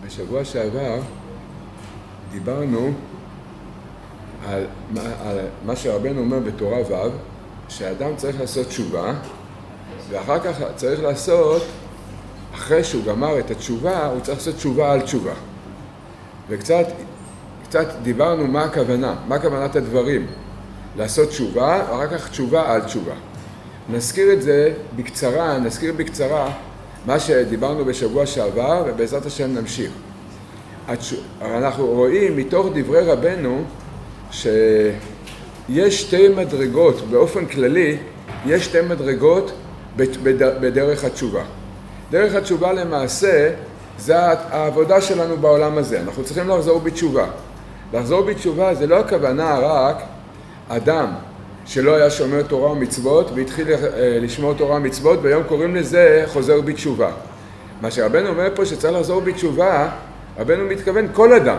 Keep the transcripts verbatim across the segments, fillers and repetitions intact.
בשבוע שעבר דיברנו על מה, על מה שרבנו אומר בתורה ו', שהאדם צריך לעשות תשובה, ואחר כך צריך לעשות, אחרי שהוא גמר את התשובה, הוא צריך לעשות תשובה על תשובה. וקצת קצת דיברנו מה הכוונה, מה כוונת הדברים. לעשות תשובה, ואחר כך תשובה על תשובה. נזכיר את זה בקצרה, נזכיר בקצרה מה שדיברנו בשבוע שעבר, ובעזרת השם נמשיך. אנחנו רואים מתוך דברי רבנו שיש שתי מדרגות, באופן כללי, יש שתי מדרגות בדרך התשובה. דרך התשובה למעשה זה העבודה שלנו בעולם הזה. אנחנו צריכים לחזור בתשובה. לחזור בתשובה זה לא הכוונה רק אדם שלא היה שומר תורה ומצוות והתחיל לשמור תורה ומצוות, והיום קוראים לזה חוזר בתשובה. מה שרבנו אומר פה שצריך לחזור בתשובה, רבנו מתכוון כל אדם.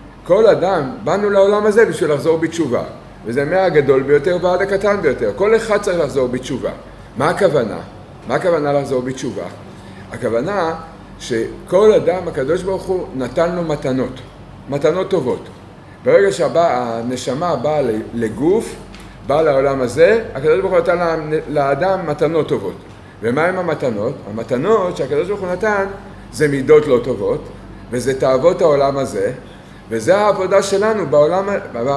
כל אדם, באנו לעולם הזה בשביל לחזור בתשובה. וזה מהגדול ביותר ועד הקטן ביותר. כל אחד צריך לחזור בתשובה. מה הכוונה? מה הכוונה לחזור בתשובה? הכוונה שכל אדם, הקדוש ברוך הוא נתן לו מתנות. מתנות טובות. ברגע שהנשמה באה לגוף, באה לעולם הזה, הקדוש ברוך הוא נתן לאדם מתנות טובות. ומה עם המתנות? המתנות שהקדוש ברוך הוא נתן זה מידות לא טובות, וזה תאוות העולם הזה, וזה העבודה שלנו בעולם,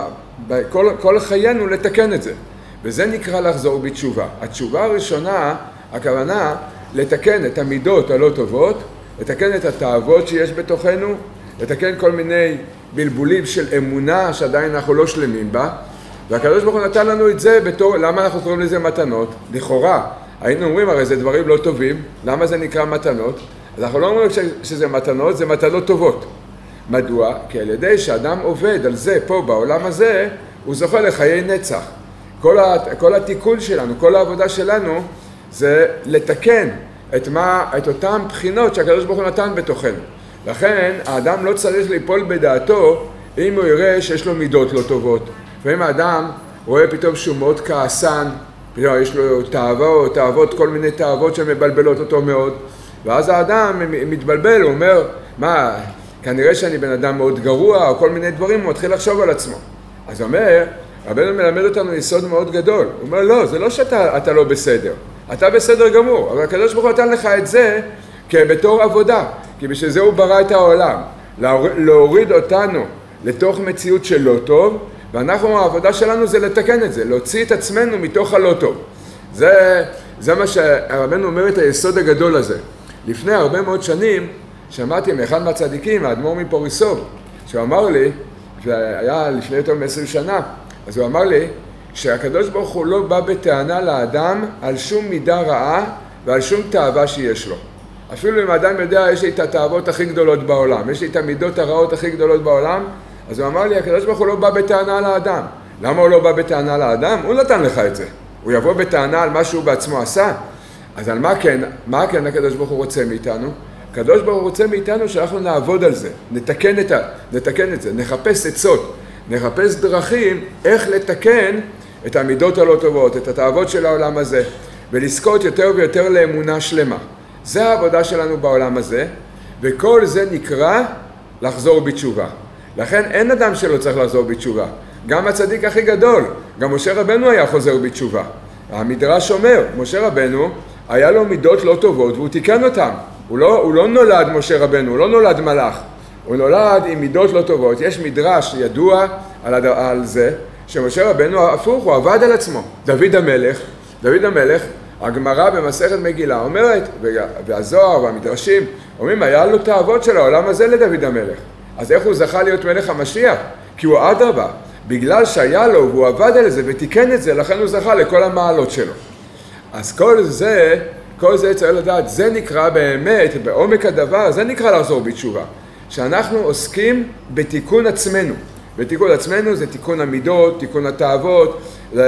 בכל, כל חיינו לתקן את זה. וזה נקרא לחזור בתשובה. התשובה הראשונה, הכוונה לתקן את המידות הלא טובות, לתקן את התאוות שיש בתוכנו, לתקן כל מיני בלבולים של אמונה שעדיין אנחנו לא שלמים בה, והקדוש ברוך הוא נתן לנו את זה בתור, למה אנחנו קוראים לזה מתנות? לכאורה, היינו אומרים הרי זה דברים לא טובים, למה זה נקרא מתנות? אז אנחנו לא אומרים שזה מתנות, זה מתנות טובות. מדוע? כי על ידי שאדם עובד על זה פה בעולם הזה, הוא זוכה לחיי נצח. כל, ה, כל התיקון שלנו, כל העבודה שלנו, זה לתקן את, מה, את אותם בחינות שהקדוש ברוך הוא נתן בתוכנו. לכן האדם לא צריך ליפול בדעתו אם הוא יראה שיש לו מידות לא טובות. ואם האדם רואה פתאום שהוא מאוד כעסן, פתאום יש לו תאוות, תאוות, כל מיני תאוות שמבלבלות אותו מאוד, ואז האדם מתבלבל, הוא אומר, מה, כנראה שאני בן אדם מאוד גרוע, או כל מיני דברים, הוא מתחיל לחשוב על עצמו. אז הוא אומר, רבנו מלמד אותנו יסוד מאוד גדול. הוא אומר, לא, זה לא שאתה אתה לא בסדר, אתה בסדר גמור, אבל הקדוש ברוך הוא נתן לך את זה כבתור עבודה, כי בשביל זה הוא ברא את העולם, להוריד אותנו לתוך מציאות של לא טוב, ואנחנו, העבודה שלנו זה לתקן את זה, להוציא את עצמנו מתוך הלא טוב. זה, זה מה שהרבנו אומר את היסוד הגדול הזה. לפני הרבה מאוד שנים, שמעתי מאחד מהצדיקים, האדמו"ר מפוריסוב, שהוא אמר לי, והיה לפני יותר מ-עשרים שנה, אז הוא אמר לי, שהקדוש ברוך הוא לא בא בטענה לאדם על שום מידה רעה ועל שום תאווה שיש לו. אפילו אם האדם יודע, יש לי את התאוות הכי גדולות בעולם, יש לי את המידות הרעות הכי גדולות בעולם, אז הוא אמר לי, הקדוש ברוך הוא לא בא בטענה לאדם. למה הוא לא בא בטענה לאדם? הוא נתן לך את זה. הוא יבוא בטענה על מה שהוא בעצמו עשה. אז על מה כן, מה כן הקדוש ברוך הוא רוצה מאיתנו? הקדוש ברוך הוא רוצה מאיתנו שאנחנו נעבוד על זה, נתקן את, ה, נתקן את זה, נחפש עצות, נחפש דרכים איך לתקן את המידות הלא טובות, את התאוות של העולם הזה, ולזכות יותר ויותר לאמונה שלמה. זה העבודה שלנו בעולם הזה, וכל זה נקרא לחזור בתשובה. לכן אין אדם שלא צריך לחזור בתשובה. גם הצדיק הכי גדול, גם משה רבנו היה חוזר בתשובה. המדרש אומר, משה רבנו היה לו מידות לא טובות והוא תיקן אותם. הוא לא, הוא לא נולד משה רבנו, הוא לא נולד מלאך. הוא נולד עם מידות לא טובות. יש מדרש ידוע על, הד... על זה, שמשה רבנו הפוך, הוא עבד על עצמו. דוד המלך, דוד המלך, הגמרא במסכת מגילה אומרת, והזוהר והמדרשים אומרים, היה לו תאוות של העולם הזה לדוד המלך. אז איך הוא זכה להיות מלך המשיח? כי הוא אדרבה, בגלל שהיה לו והוא עבד על זה ותיקן את זה, לכן הוא זכה לכל המעלות שלו. אז כל זה, כל זה צריך לדעת, זה נקרא באמת, בעומק הדבר, זה נקרא לחזור בתשובה. שאנחנו עוסקים בתיקון עצמנו. בתיקון עצמנו זה תיקון המידות, תיקון התאוות,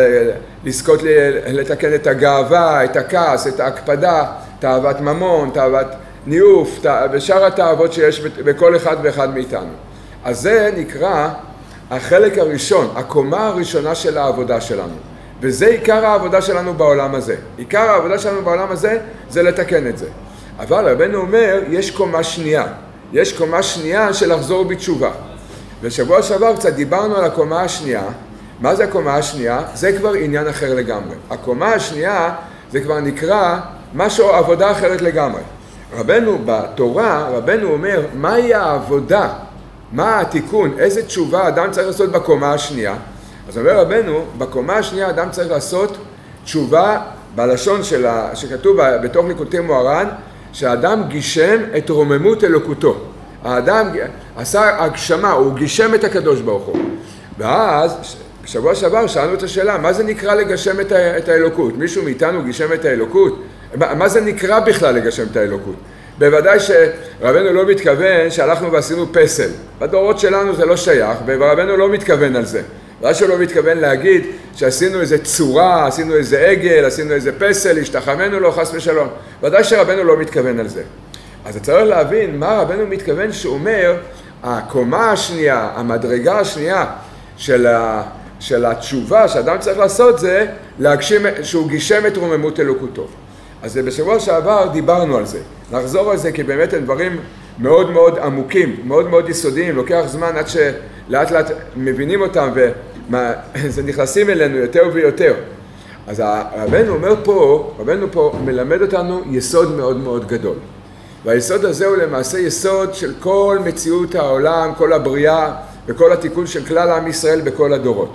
לזכות לתקן את הגאווה, את הכעס, את ההקפדה, תאוות ממון, תאוות ניאוף, ושאר התאוות שיש בכל אחד ואחד מאיתנו. אז זה נקרא החלק הראשון, הקומה הראשונה של העבודה שלנו. וזה עיקר העבודה שלנו בעולם הזה. עיקר העבודה שלנו בעולם הזה זה לתקן את זה. אבל רבנו אומר, יש קומה שנייה. יש קומה שנייה של לחזור בתשובה. ושבוע שעבר קצת דיברנו על הקומה השנייה. מה זה הקומה השנייה? זה כבר עניין אחר לגמרי. הקומה השנייה זה כבר נקרא משהו, עבודה אחרת לגמרי. רבנו בתורה, רבנו אומר, מהי העבודה? מה התיקון? איזה תשובה אדם צריך לעשות בקומה השנייה? אז אומר רבנו, בקומה השנייה אדם צריך לעשות תשובה בלשון שלה, שכתוב בתוך ליקוטי מוהר"ן, שהאדם גישם את רוממות אלוקותו. האדם עשה הגשמה, הוא גישם את הקדוש ברוך הוא. ואז, בשבוע שעבר שאלנו את השאלה, מה זה נקרא לגשם את, ה- את האלוקות? מישהו מאיתנו גישם את האלוקות? מה, מה זה נקרא בכלל לגשם את האלוקות? בוודאי שרבנו לא מתכוון שהלכנו ועשינו פסל. בדורות שלנו זה לא שייך, ורבנו לא מתכוון על זה. ואז שהוא לא מתכוון להגיד שעשינו איזה צורה, עשינו איזה עגל, עשינו איזה פסל, השתחמנו לו, חס ושלום. ודאי שרבנו לא מתכוון על זה. אז צריך להבין מה רבנו מתכוון שאומר, הקומה השנייה, המדרגה השנייה של, ה, של התשובה שאדם צריך לעשות זה, להגשים, שהוא גישם את רוממות אלוקותו. אז בשבוע שעבר דיברנו על זה. נחזור על זה כי באמת הם דברים מאוד מאוד עמוקים, מאוד מאוד יסודיים, לוקח זמן עד שלאט לאט מבינים אותם וזה נכנסים אלינו יותר ויותר. אז רבנו אומר פה, רבנו פה מלמד אותנו יסוד מאוד מאוד גדול. והיסוד הזה הוא למעשה יסוד של כל מציאות העולם, כל הבריאה וכל התיקון של כלל עם ישראל בכל הדורות.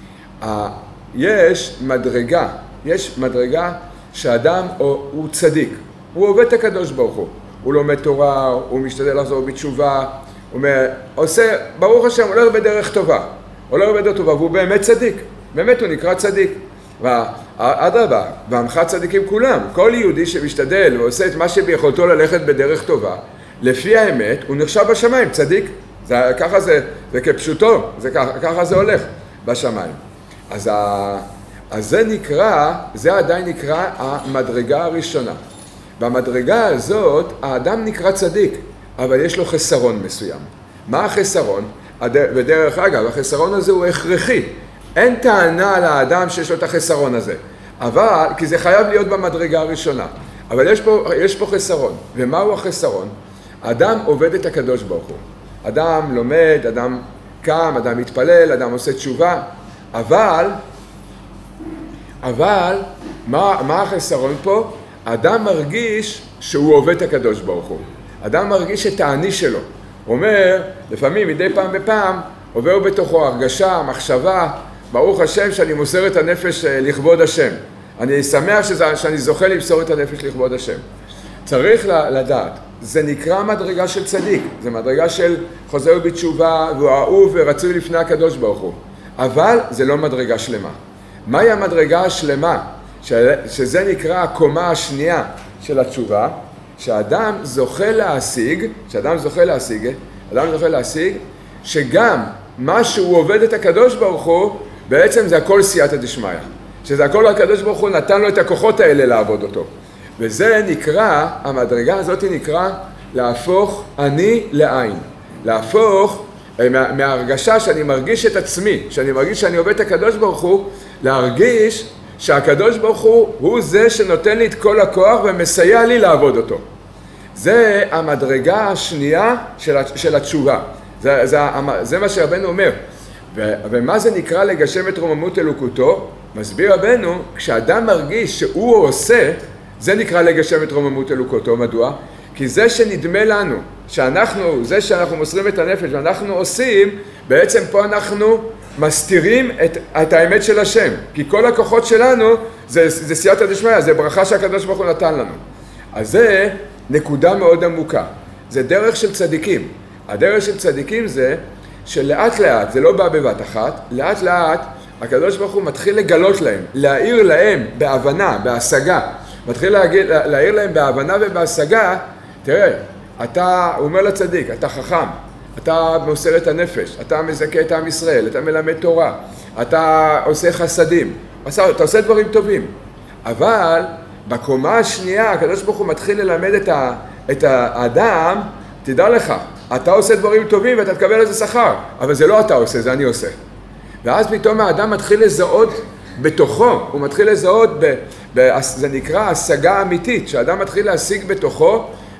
יש מדרגה, יש מדרגה שאדם הוא צדיק, הוא עובד את הקדוש ברוך הוא, הוא לומד תורה, הוא משתדל לחזור בתשובה, הוא עושה, ברוך השם, הולך בדרך טובה, הולך בדרך טובה, והוא באמת צדיק, באמת הוא נקרא צדיק. ואדרבה, ועמך צדיקים כולם, כל יהודי שמשתדל ועושה את מה שביכולתו ללכת בדרך טובה, לפי האמת הוא נחשב בשמיים, צדיק. זה, ככה זה, זה כפשוטו, זה, ככה, ככה זה הולך בשמיים. אז, ה, אז זה נקרא, זה עדיין נקרא המדרגה הראשונה. במדרגה הזאת האדם נקרא צדיק, אבל יש לו חסרון מסוים. מה החסרון? בדרך אגב, החסרון הזה הוא הכרחי. אין טענה לאדם שיש לו את החסרון הזה, אבל, כי זה חייב להיות במדרגה הראשונה. אבל יש פה, יש פה חסרון. ומהו החסרון? אדם עובד את הקדוש ברוך הוא. אדם לומד, אדם קם, אדם מתפלל, אדם עושה תשובה, אבל, אבל, מה, מה החסרון פה? אדם מרגיש שהוא עובד את הקדוש ברוך הוא. אדם מרגיש את העני שלו. הוא אומר, לפעמים, מדי פעם בפעם, עובר בתוכו הרגשה, מחשבה, ברוך השם שאני מוסר את הנפש לכבוד השם. אני שמח שזה, שאני זוכה למסור את הנפש לכבוד השם. צריך לדעת, זה נקרא מדרגה של צדיק, זה מדרגה של חוזר בתשובה, והוא אהוב ורצוי לפני הקדוש ברוך הוא. אבל זה לא מדרגה שלמה. מהי המדרגה השלמה? שזה נקרא הקומה השנייה של התשובה, שאדם זוכה להשיג, שאדם זוכה להשיג, אדם זוכה להשיג, שגם מה שהוא עובד את הקדוש ברוך הוא, בעצם זה הכל סייעתא דשמיא. שזה הכל הקדוש ברוך הוא נתן לו את הכוחות האלה לעבוד אותו. וזה נקרא, המדרגה הזאת נקרא להפוך אני לעין. להפוך מה, מההרגשה שאני מרגיש את עצמי, שאני מרגיש שאני עובד את הקדוש ברוך הוא, להרגיש שהקדוש ברוך הוא הוא זה שנותן לי את כל הכוח ומסייע לי לעבוד אותו. זה המדרגה השנייה של, של התשובה. זה, זה, זה מה שרבנו אומר. ו, ומה זה נקרא לגשם את רוממות אלוקותו? מסביר רבנו, כשאדם מרגיש שהוא עושה, זה נקרא לגשם את רוממות אלוקותו. מדוע? כי זה שנדמה לנו, שאנחנו, זה שאנחנו מוסרים את הנפש ואנחנו עושים, בעצם פה אנחנו מסתירים את, את האמת של השם. כי כל הכוחות שלנו זה, זה סייעתא דשמיא, זה ברכה שהקדוש ברוך הוא נתן לנו. אז זה נקודה מאוד עמוקה. זה דרך של צדיקים. הדרך של צדיקים זה שלאט לאט, זה לא בא בבת אחת, לאט לאט הקדוש ברוך הוא מתחיל לגלות להם, להעיר להם בהבנה, בהשגה. מתחיל להגיד, להעיר להם בהבנה ובהשגה, תראה, אתה, הוא אומר לצדיק, אתה חכם, אתה מוסר את הנפש, אתה מזכה את עם ישראל, אתה מלמד תורה, אתה עושה חסדים, אתה עושה דברים טובים. אבל בקומה השנייה הקדוש ברוך הוא מתחיל ללמד את, ה, את האדם, תדע לך, אתה עושה דברים טובים ואתה תקבל איזה שכר, אבל זה לא אתה עושה, זה אני עושה. ואז פתאום האדם מתחיל לזהות בתוכו, הוא מתחיל לזהות, ב, ב, זה נקרא השגה אמיתית, שהאדם מתחיל להשיג בתוכו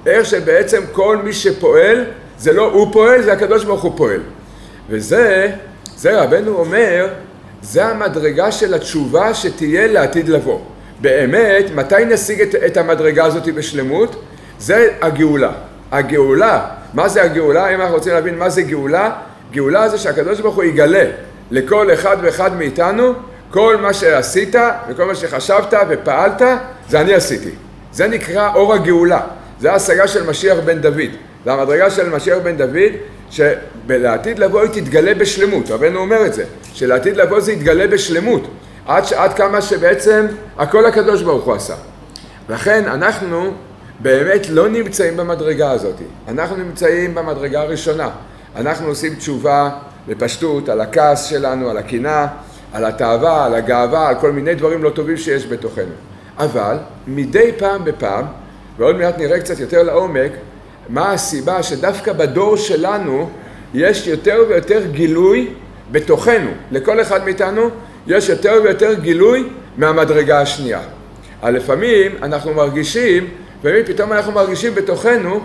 איך שבעצם כל מי שפועל, זה לא הוא פועל, זה הקדוש ברוך הוא פועל. וזה, זה רבנו אומר, זה המדרגה של התשובה שתהיה לעתיד לבוא. באמת, מתי נשיג את, את המדרגה הזאת בשלמות? זה הגאולה. הגאולה, מה זה הגאולה? אם אנחנו רוצים להבין מה זה גאולה, גאולה זה שהקדוש ברוך הוא יגלה לכל אחד ואחד מאיתנו, כל מה שעשית וכל מה שחשבת ופעלת, זה אני עשיתי. זה נקרא אור הגאולה. זה ההשגה של משיח בן דוד. זה המדרגה של משיח בן דוד, שלעתיד לבוא היא תתגלה בשלמות. רבנו אומר את זה, שלעתיד לבוא זה יתגלה בשלמות, עד, עד כמה שבעצם הכל הקדוש ברוך הוא עשה. לכן אנחנו באמת לא נמצאים במדרגה הזאת. אנחנו נמצאים במדרגה הראשונה. אנחנו עושים תשובה בפשטות על הכעס שלנו, על הקנאה, על התאווה, על הגאווה, על כל מיני דברים לא טובים שיש בתוכנו. אבל מדי פעם בפעם, ועוד מעט נראה קצת יותר לעומק, מה הסיבה שדווקא בדור שלנו יש יותר ויותר גילוי בתוכנו. לכל אחד מאיתנו יש יותר ויותר גילוי מהמדרגה השנייה. אבל לפעמים אנחנו מרגישים, לפעמים פתאום אנחנו מרגישים בתוכנו,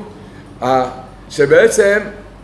שבעצם,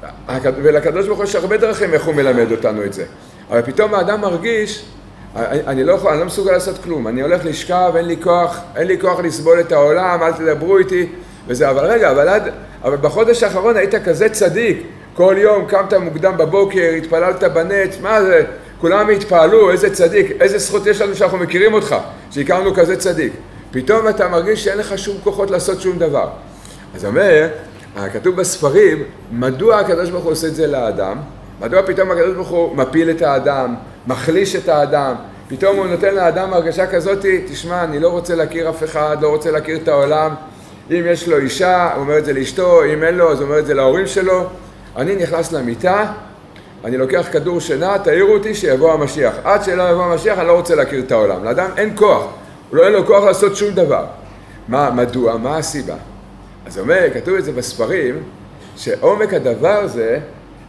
ולקדוש ברוך הוא יש הרבה דרכים איך הוא מלמד אותנו את זה. אבל פתאום האדם מרגיש, אני, אני, לא יכול, אני לא מסוגל לעשות כלום, אני הולך לשכב, אין לי כוח, אין לי כוח לסבול את העולם, אל תדברו איתי, וזה, אבל רגע, אבל, עד, אבל בחודש האחרון היית כזה צדיק, כל יום קמת מוקדם בבוקר, התפללת בנץ, מה זה, כולם התפעלו, איזה צדיק, איזה זכות יש לנו שאנחנו מכירים אותך, שהכרנו כזה צדיק. פתאום אתה מרגיש שאין לך שום כוחות לעשות שום דבר. אז אומר, כתוב בספרים, מדוע הקדוש ברוך הוא עושה את זה לאדם? מדוע פתאום הקדוש ברוך הוא מפיל את האדם, מחליש את האדם, פתאום הוא נותן לאדם הרגשה כזאת, תשמע, אני לא רוצה להכיר אף אחד, לא רוצה להכיר את העולם, אם יש לו אישה, הוא אומר את זה לאשתו, אם אין לו, אז הוא אומר את זה להורים שלו, אני נכנס למיטה, אני לוקח כדור שינה, תעירו אותי שיבוא המשיח. עד שלא יבוא המשיח, אני לא רוצה להכיר את העולם. לאדם אין כוח, הוא לא אין לו כוח לעשות שום דבר. מה, מדוע? מה הסיבה? אז אומר, כתוב את זה בספרים, שעומק הדבר זה,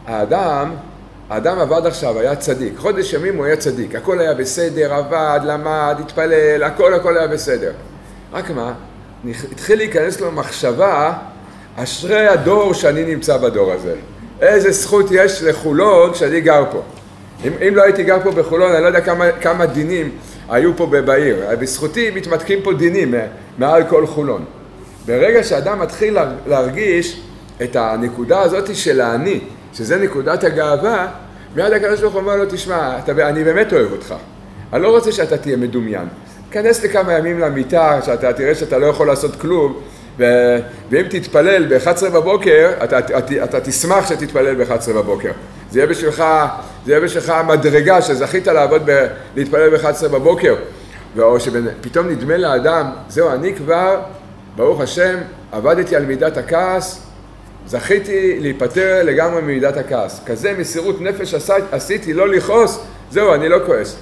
האדם, האדם עבד עכשיו, היה צדיק. חודש ימים הוא היה צדיק. הכל היה בסדר, עבד, למד, התפלל, הכל הכל היה בסדר. רק מה? התחיל להיכנס לו מחשבה, אשרי הדור שאני נמצא בדור הזה. איזה זכות יש לחולון שאני גר פה. אם, אם לא הייתי גר פה בחולון, אני לא יודע כמה, כמה דינים היו פה בעיר. בזכותי מתמתקים פה דינים מעל כל חולון. ברגע שאדם מתחיל להרגיש את הנקודה הזאת של האני, שזה נקודת הגאווה, מיד הקדוש ברוך הוא אומר לו, תשמע, אתה, אני באמת אוהב אותך. אני לא רוצה שאתה תהיה מדומיין. כנס לכמה ימים למיטה, שאתה תראה שאתה לא יכול לעשות כלום, ו... ואם תתפלל ב-אחת עשרה בבוקר, אתה, אתה, אתה, אתה תשמח שתתפלל ב-אחת עשרה בבוקר. זה יהיה בשבילך, זה יהיה בשבילך מדרגה שזכית לעבוד ב... להתפלל ב-אחת עשרה בבוקר. או שפתאום נדמה לאדם, זהו, אני כבר, ברוך השם, עבדתי על מידת הכעס, זכיתי להיפטר לגמרי ממידת הכעס. כזה מסירות נפש עשיתי, לא לכעוס, זהו, אני לא כועס.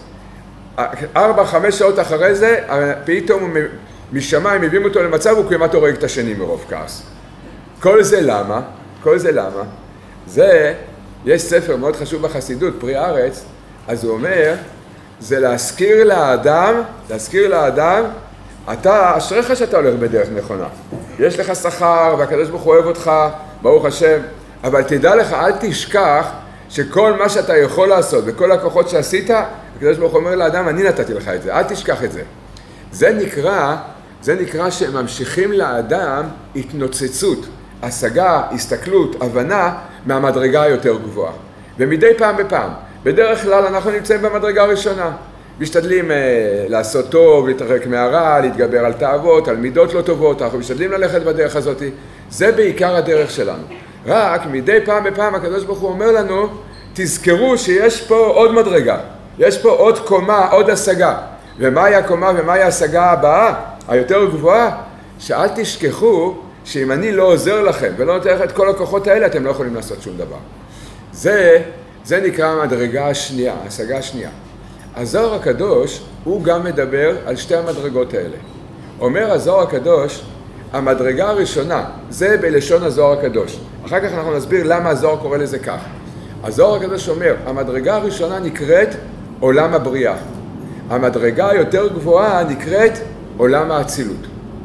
ארבע, חמש שעות אחרי זה, פתאום משמיים מביאים אותו למצב, הוא כמעט הורג את השני מרוב כעס. כל זה למה? כל זה למה? זה, יש ספר מאוד חשוב בחסידות, פרי ארץ, אז הוא אומר, זה להזכיר לאדם, להזכיר לאדם, אתה, אשריך שאתה הולך בדרך נכונה. יש לך שכר והקדוש ברוך הוא אוהב אותך, ברוך השם, אבל תדע לך, אל תשכח שכל מה שאתה יכול לעשות וכל הכוחות שעשית, הקדוש ברוך הוא אומר לאדם, אני נתתי לך את זה, אל תשכח את זה. זה נקרא, זה נקרא שממשיכים לאדם התנוצצות, השגה, הסתכלות, הבנה מהמדרגה היותר גבוהה. ומדי פעם בפעם, בדרך כלל אנחנו נמצאים במדרגה הראשונה. משתדלים אה, לעשות טוב, להתרחק מהרע, להתגבר על תאוות, על מידות לא טובות, אנחנו משתדלים ללכת בדרך הזאת. זה בעיקר הדרך שלנו. רק מדי פעם בפעם הקדוש ברוך הוא אומר לנו, תזכרו שיש פה עוד מדרגה, יש פה עוד קומה, עוד השגה. ומהי הקומה ומהי ההשגה הבאה, היותר גבוהה? שאל תשכחו שאם אני לא עוזר לכם ולא נותן לכם את כל הכוחות האלה, אתם לא יכולים לעשות שום דבר. זה, זה נקרא המדרגה השנייה, ההשגה השנייה. הזוהר הקדוש הוא גם מדבר על שתי המדרגות האלה. אומר הזוהר הקדוש, המדרגה הראשונה, זה בלשון הזוהר הקדוש. אחר כך אנחנו נסביר למה הזוהר קורא לזה כך. הזוהר הקדוש אומר, המדרגה הראשונה נקראת עולם הבריאה. המדרגה היותר גבוהה נקראת עולם האצילות.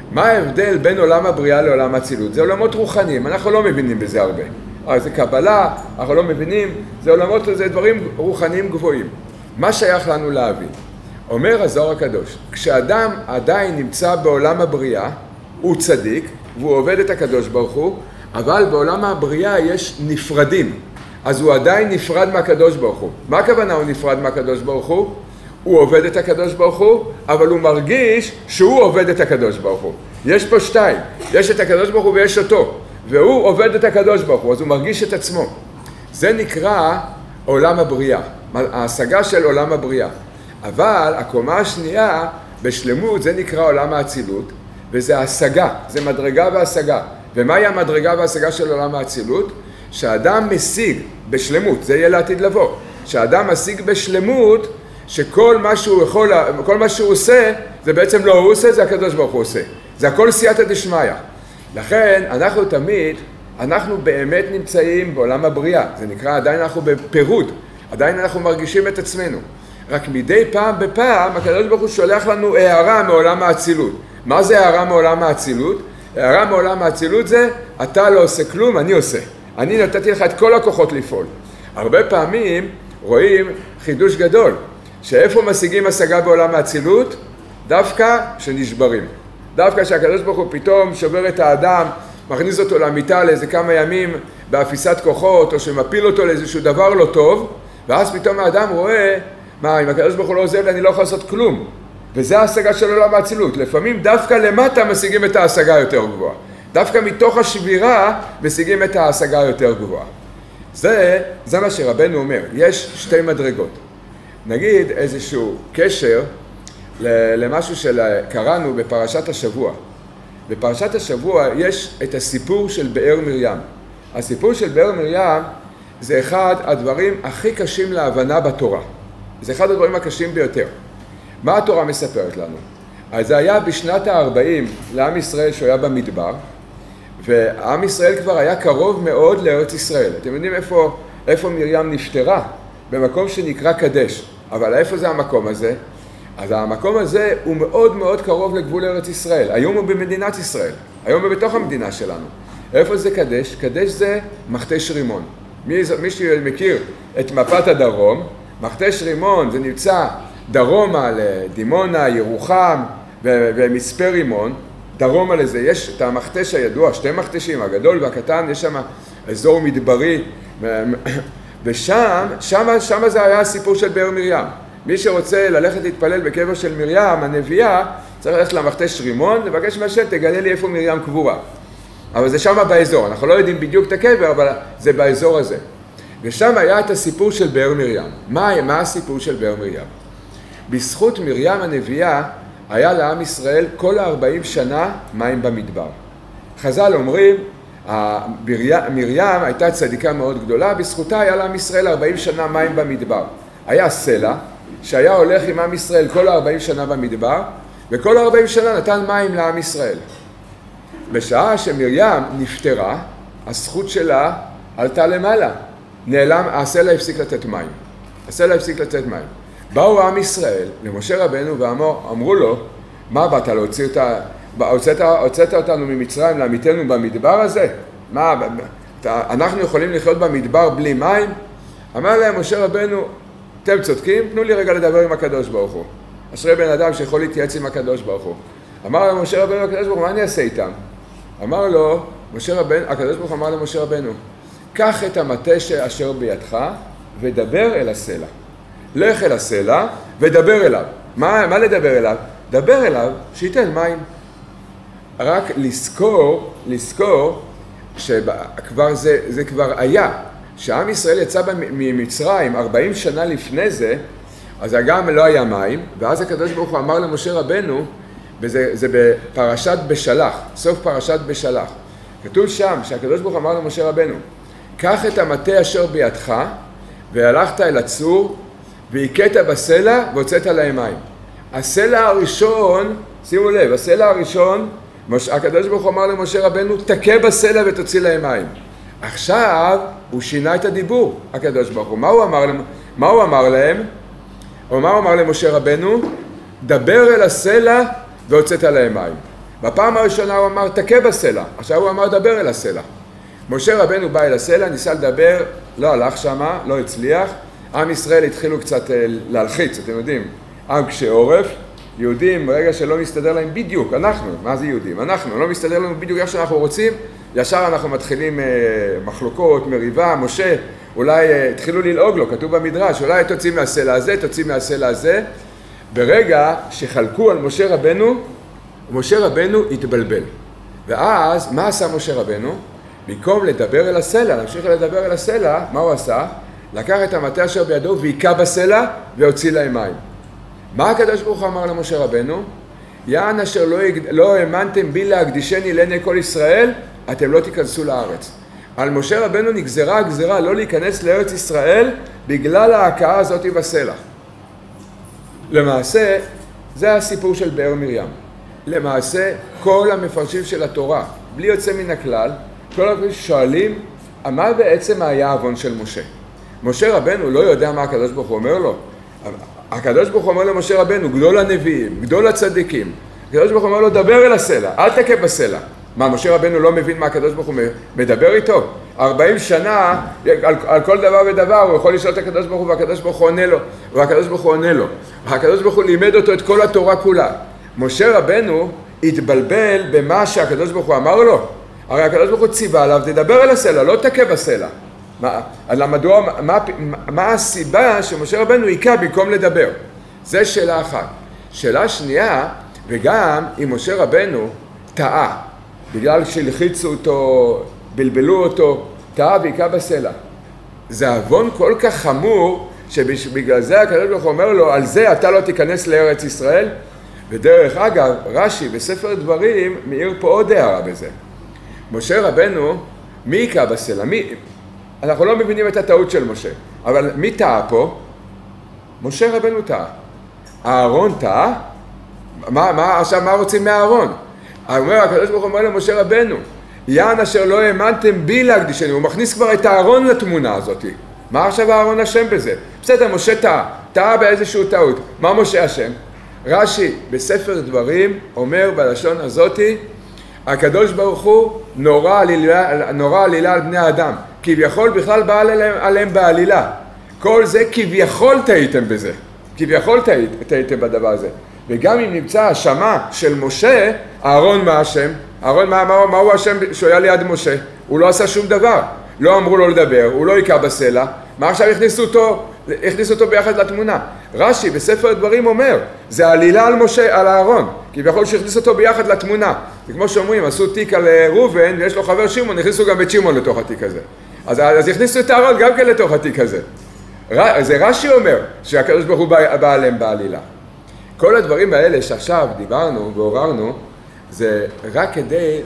מה ההבדל בין עולם הבריאה לעולם האצילות? זה עולמות רוחניים, אנחנו לא מבינים בזה הרבה. אבל זה קבלה, אנחנו לא מבינים, זה עולמות, זה דברים רוחניים גבוהים. מה שייך לנו להבין? אומר הזוהר הקדוש, כשאדם עדיין נמצא בעולם הבריאה, הוא צדיק, והוא עובד את הקדוש ברוך הוא, אבל בעולם הבריאה יש נפרדים. אז הוא עדיין נפרד מהקדוש ברוך הוא. מה הכוונה הוא נפרד מהקדוש ברוך הוא? הוא עובד את הקדוש ברוך הוא, אבל הוא מרגיש שהוא עובד את הקדוש ברוך הוא. יש פה שתיים, יש את הקדוש ברוך הוא ויש אותו, והוא עובד את הקדוש ברוך הוא, אז הוא מרגיש את עצמו. זה נקרא עולם הבריאה, ההשגה של עולם הבריאה. אבל הקומה השנייה בשלמות זה נקרא עולם האצילות, וזה השגה, זה מדרגה והשגה. ומהי המדרגה וההשגה של עולם האצילות? שהאדם משיג בשלמות, זה יהיה לעתיד לבוא, שהאדם משיג בשלמות שכל מה שהוא יכול, כל מה שהוא עושה, זה בעצם לא הוא עושה, זה הקדוש ברוך הוא עושה. זה הכל סייעתא דשמיא. לכן אנחנו תמיד, אנחנו באמת נמצאים בעולם הבריאה, זה נקרא עדיין אנחנו בפירוד, עדיין אנחנו מרגישים את עצמנו. רק מדי פעם בפעם הקדוש ברוך הוא שולח לנו הערה מעולם האצילות. מה זה הערה מעולם האצילות? הערה מעולם האצילות זה, אתה לא עושה כלום, אני עושה. אני נתתי לך את כל הכוחות לפעול. הרבה פעמים רואים חידוש גדול, שאיפה משיגים השגה בעולם האצילות? דווקא שנשברים. דווקא שהקדוש ברוך הוא פתאום שובר את האדם, מכניס אותו למיטה לאיזה כמה ימים באפיסת כוחות, או שמפיל אותו לאיזשהו דבר לא טוב, ואז פתאום האדם רואה, מה, אם הקדוש ברוך הוא לא עוזר לי, אני לא יכול לעשות כלום. וזה ההשגה של עולם האצילות. לפעמים דווקא למטה משיגים את ההשגה יותר גבוהה. דווקא מתוך השבירה משיגים את ההשגה יותר גבוהה. זה, זה מה שרבנו אומר. יש שתי מדרגות. נגיד איזשהו קשר למשהו שקראנו בפרשת השבוע. בפרשת השבוע יש את הסיפור של באר מרים. הסיפור של באר מרים זה אחד הדברים הכי קשים להבנה בתורה. זה אחד הדברים הקשים ביותר. מה התורה מספרת לנו? אז זה היה בשנת ה-ארבעים לעם ישראל שהוא היה במדבר, ועם ישראל כבר היה קרוב מאוד לארץ ישראל. אתם יודעים איפה, איפה מרים נפטרה? במקום שנקרא קדש. אבל איפה זה המקום הזה? אז המקום הזה הוא מאוד מאוד קרוב לגבול ארץ ישראל. היום הוא במדינת ישראל. היום הוא בתוך המדינה שלנו. איפה זה קדש? קדש זה מכתש רימון. מי, מי שמכיר את מפת הדרום, מכתש רימון זה נמצא דרומה לדימונה, ירוחם ו- ומצפה רימון. דרומה לזה יש את המכתש הידוע, שתי מכתשים, הגדול והקטן, יש שם אזור מדברי, ושם, שם, שם זה היה הסיפור של באר מרים. מי שרוצה ללכת להתפלל בקבר של מרים, הנביאה, צריך ללכת למכתש רימון, לבקש מהשם, תגלה לי איפה מרים קבורה. אבל זה שם באזור, אנחנו לא יודעים בדיוק את הקבר, אבל זה באזור הזה. ושם היה את הסיפור של באר מרים. מה, מה הסיפור של באר מרים? בזכות מרים הנביאה, היה לעם ישראל כל ה-ארבעים שנה מים במדבר. חז"ל אומרים, מרים הייתה צדיקה מאוד גדולה, בזכותה היה לעם ישראל ארבעים שנה מים במדבר. היה סלע שהיה הולך עם עם ישראל כל ה-ארבעים שנה במדבר, וכל ה-ארבעים שנה נתן מים לעם ישראל. בשעה שמרים נפטרה, הזכות שלה עלתה למעלה. נעלם, הסלע הפסיק לתת מים. הסלע הפסיק לתת מים. באו עם ישראל למשה רבנו ואמרו לו, מה באת להוציא אותה, הוצאת, הוצאת אותנו ממצרים להמיתנו במדבר הזה? מה, אנחנו יכולים לחיות במדבר בלי מים? אמר להם משה רבנו, אתם צודקים, תנו לי רגע לדבר עם הקדוש ברוך הוא. אשרי בן אדם שיכול להתייעץ עם הקדוש ברוך הוא. אמר להם משה רבנו, הקדוש ברוך הוא, מה אני אעשה איתם? אמר לו, משה רבנו, הקדוש ברוך הוא אמר למשה רבנו, קח את המטה אשר בידך ודבר אל הסלע. לך אל הסלע ודבר אליו. מה, מה לדבר אליו? דבר אליו שייתן מים. רק לזכור, לזכור שכבר זה, זה כבר היה. כשעם ישראל יצא ממצרים ארבעים שנה לפני זה, אז גם לא היה מים, ואז הקדוש ברוך הוא אמר למשה רבנו, וזה זה בפרשת בשלח, סוף פרשת בשלח. כתוב שם שהקדוש ברוך הוא אמר למשה רבנו, קח את המטה אשר בידך, והלכת אל הצור, והכית בסלע והוצאת להם מים. הסלע הראשון, שימו לב, הסלע הראשון, הקדוש ברוך הוא אמר למשה רבנו, תכה בסלע ותוציא להם מים. עכשיו הוא שינה את הדיבור, הקדוש ברוך הוא. מה הוא אמר להם? מה הוא אמר להם? או מה הוא אמר למשה רבנו? דבר אל הסלע והוצאת להם מים. בפעם הראשונה הוא אמר תכה בסלע, עכשיו הוא אמר דבר אל הסלע. משה רבנו בא אל הסלע, ניסה לדבר, לא הלך שמה, לא הצליח. עם ישראל התחילו קצת להלחיץ, אתם יודעים, עם קשה עורף. יהודים, ברגע שלא מסתדר להם בדיוק, אנחנו, מה זה יהודים? אנחנו, לא מסתדר לנו בדיוק איך שאנחנו רוצים, ישר אנחנו מתחילים אה, מחלוקות, מריבה. משה, אולי אה, התחילו ללעוג לו, כתוב במדרש, אולי תוצאים מהסלע הזה, תוצאים מהסלע הזה. ברגע שחלקו על משה רבנו, משה רבנו התבלבל. ואז, מה עשה משה רבנו? במקום לדבר אל הסלע, להמשיך לדבר אל הסלע, מה הוא עשה? לקח את המטה אשר בידו והיכה בסלע והוציא להם מים. מה הקדוש ברוך הוא אמר למשה רבנו? יען אשר לא, לא האמנתם בי להקדישני לעיני כל ישראל, אתם לא תיכנסו לארץ. על משה רבנו נגזרה הגזרה לא להיכנס לארץ ישראל בגלל ההכאה הזאת בסלע. למעשה, זה הסיפור של באר מרים. למעשה, כל המפרשים של התורה, בלי יוצא מן הכלל, כל המפרשים שואלים, מה בעצם היה העוון של משה? משה רבנו לא יודע מה הקדוש ברוך הוא אומר לו. הקדוש ברוך הוא אומר למשה רבנו, גדול הנביאים, גדול הצדיקים. הקדוש ברוך הוא אומר לו, דבר אל הסלע, אל תכה בסלע. מה, משה רבנו לא מבין מה הקדוש ברוך הוא מדבר איתו? ארבעים שנה, על, על כל דבר ודבר, הוא יכול לשאול את הקדוש ברוך הוא, והקדוש ברוך הוא עונה לו, והקדוש ברוך הוא עונה לו. והקדוש ברוך הוא לימד אותו את כל התורה כולה. משה רבנו התבלבל במה שהקדוש ברוך הוא אמר לו. הרי הקדוש ברוך הוא ציווה עליו, תדבר אל הסלע, לא תכה בסלע. מה, מדוע, מה, מה הסיבה שמשה רבנו היכה במקום לדבר? זה שאלה אחת. שאלה שנייה, וגם אם משה רבנו טעה, בגלל שהלחיצו אותו, בלבלו אותו, טעה והיכה בסלע. זה עוון כל כך חמור, שבגלל זה הקדוש ברוך הוא אומר לו, על זה אתה לא תיכנס לארץ ישראל. ודרך אגב, רש"י בספר דברים מאיר פה עוד הערה בזה. משה רבנו, מי היכה בסלע? מי... אנחנו לא מבינים את הטעות של משה, אבל מי טעה פה? משה רבנו טעה. אהרון טעה? מה, מה, עכשיו מה רוצים מהאהרון? אומר, הקדוש ברוך הוא אומר למשה רבנו, יען אשר לא האמנתם בי להקדישני, הוא מכניס כבר את האהרון לתמונה הזאת. מה עכשיו האהרון אשם בזה? בסדר, משה טעה, טעה באיזשהו טעות. מה משה אשם? רש"י בספר דברים אומר בלשון הזאת, הקדוש ברוך הוא נורא עלילה, נורא עלילה על בני האדם. כביכול בכלל בא עליהם, עליהם בעלילה. כל זה כביכול טעיתם בזה. כביכול טעיתם בדבר הזה. וגם אם נמצא השמה של משה, אהרון מה השם? אהרון מה, מה, מה הוא השם שהוא היה ליד משה? הוא לא עשה שום דבר. לא אמרו לו לדבר, הוא לא היכה בסלע. מה עכשיו הכניסו אותו, הכניסו אותו ביחד לתמונה? רש"י בספר דברים אומר, זה עלילה על משה, על אהרון. כביכול שהכניס אותו ביחד לתמונה. זה כמו שאומרים, עשו תיק על רובן ויש לו חבר שמעון, הכניסו גם את שמעון לתוך התיק הזה. אז, אז הכניסו את אהרון גם כן לתוך התיק הזה. זה רש"י אומר שהקדוש ברוך הוא בא עליהם בעלילה. כל הדברים האלה שעכשיו דיברנו ועוררנו, זה רק כדי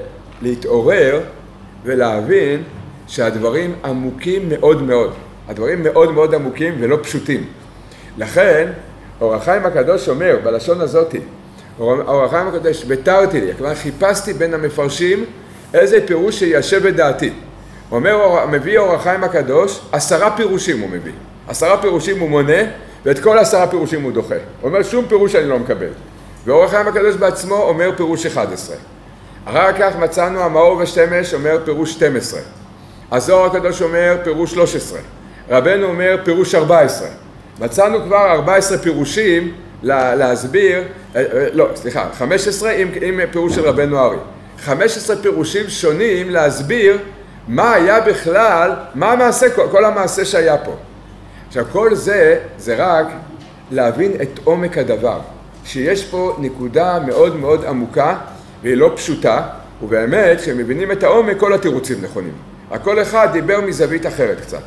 להתעורר ולהבין שהדברים עמוקים מאוד מאוד. הדברים מאוד מאוד עמוקים ולא פשוטים. לכן, אור החיים הקדוש אומר, בלשון הזאת, אור החיים הקדוש, בתרתי לי, כלומר חיפשתי בין המפרשים איזה פירוש שישב בדעתי. אומר, מביא אור החיים הקדוש, עשרה פירושים הוא מביא. עשרה פירושים הוא מונה, ואת כל עשרה פירושים הוא דוחה. הוא אומר, שום פירוש אני לא מקבל. ואור החיים הקדוש בעצמו אומר פירוש אחד עשר. אחר כך מצאנו המאור ושמש אומר פירוש שתים עשרה. הזוהר הקדוש אומר פירוש שלוש עשרה. רבנו אומר פירוש ארבע עשרה. מצאנו כבר ארבע עשרה פירושים לה, להסביר, לא, סליחה, חמש עשרה עם, עם פירוש של רבנו ארי. חמש עשרה פירושים שונים להסביר מה היה בכלל, מה המעשה, כל, כל המעשה שהיה פה. עכשיו, כל זה, זה רק להבין את עומק הדבר. שיש פה נקודה מאוד מאוד עמוקה והיא לא פשוטה, ובאמת, כשמבינים את העומק, כל התירוצים נכונים. הכל אחד דיבר מזווית אחרת קצת.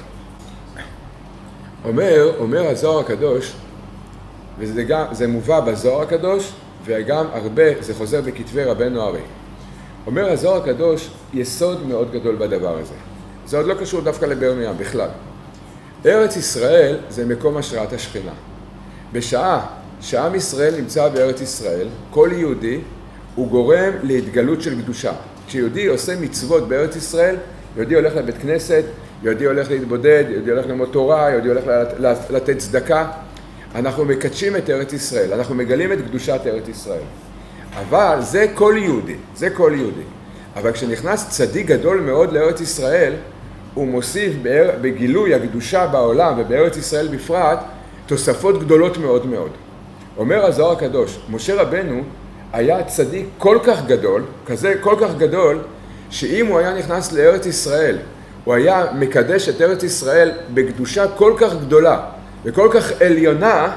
אומר, אומר הזוהר הקדוש, וזה גם, זה מובא בזוהר הקדוש, וגם הרבה, זה חוזר בכתבי רבנו ארי. אומר הזוהר הקדוש, יסוד מאוד גדול בדבר הזה. זה עוד לא קשור דווקא לבאר מרים בכלל. ארץ ישראל זה מקום השראת השכינה. בשעה שעם ישראל נמצא בארץ ישראל, כל יהודי הוא גורם להתגלות של קדושה. כשיהודי עושה מצוות בארץ ישראל, יהודי הולך לבית כנסת, יהודי הולך להתבודד, יהודי הולך ללמוד תורה, יהודי הולך לתת צדקה. אנחנו מקדשים את ארץ ישראל, אנחנו מגלים את קדושת ארץ ישראל. אבל זה כל יהודי, זה כל יהודי. אבל כשנכנס צדיק גדול מאוד לארץ ישראל, הוא מוסיף בגילוי הקדושה בעולם ובארץ ישראל בפרט, תוספות גדולות מאוד מאוד. אומר הזוהר הקדוש, משה רבנו היה צדיק כל כך גדול, כזה כל כך גדול, שאם הוא היה נכנס לארץ ישראל, הוא היה מקדש את ארץ ישראל בקדושה כל כך גדולה וכל כך עליונה,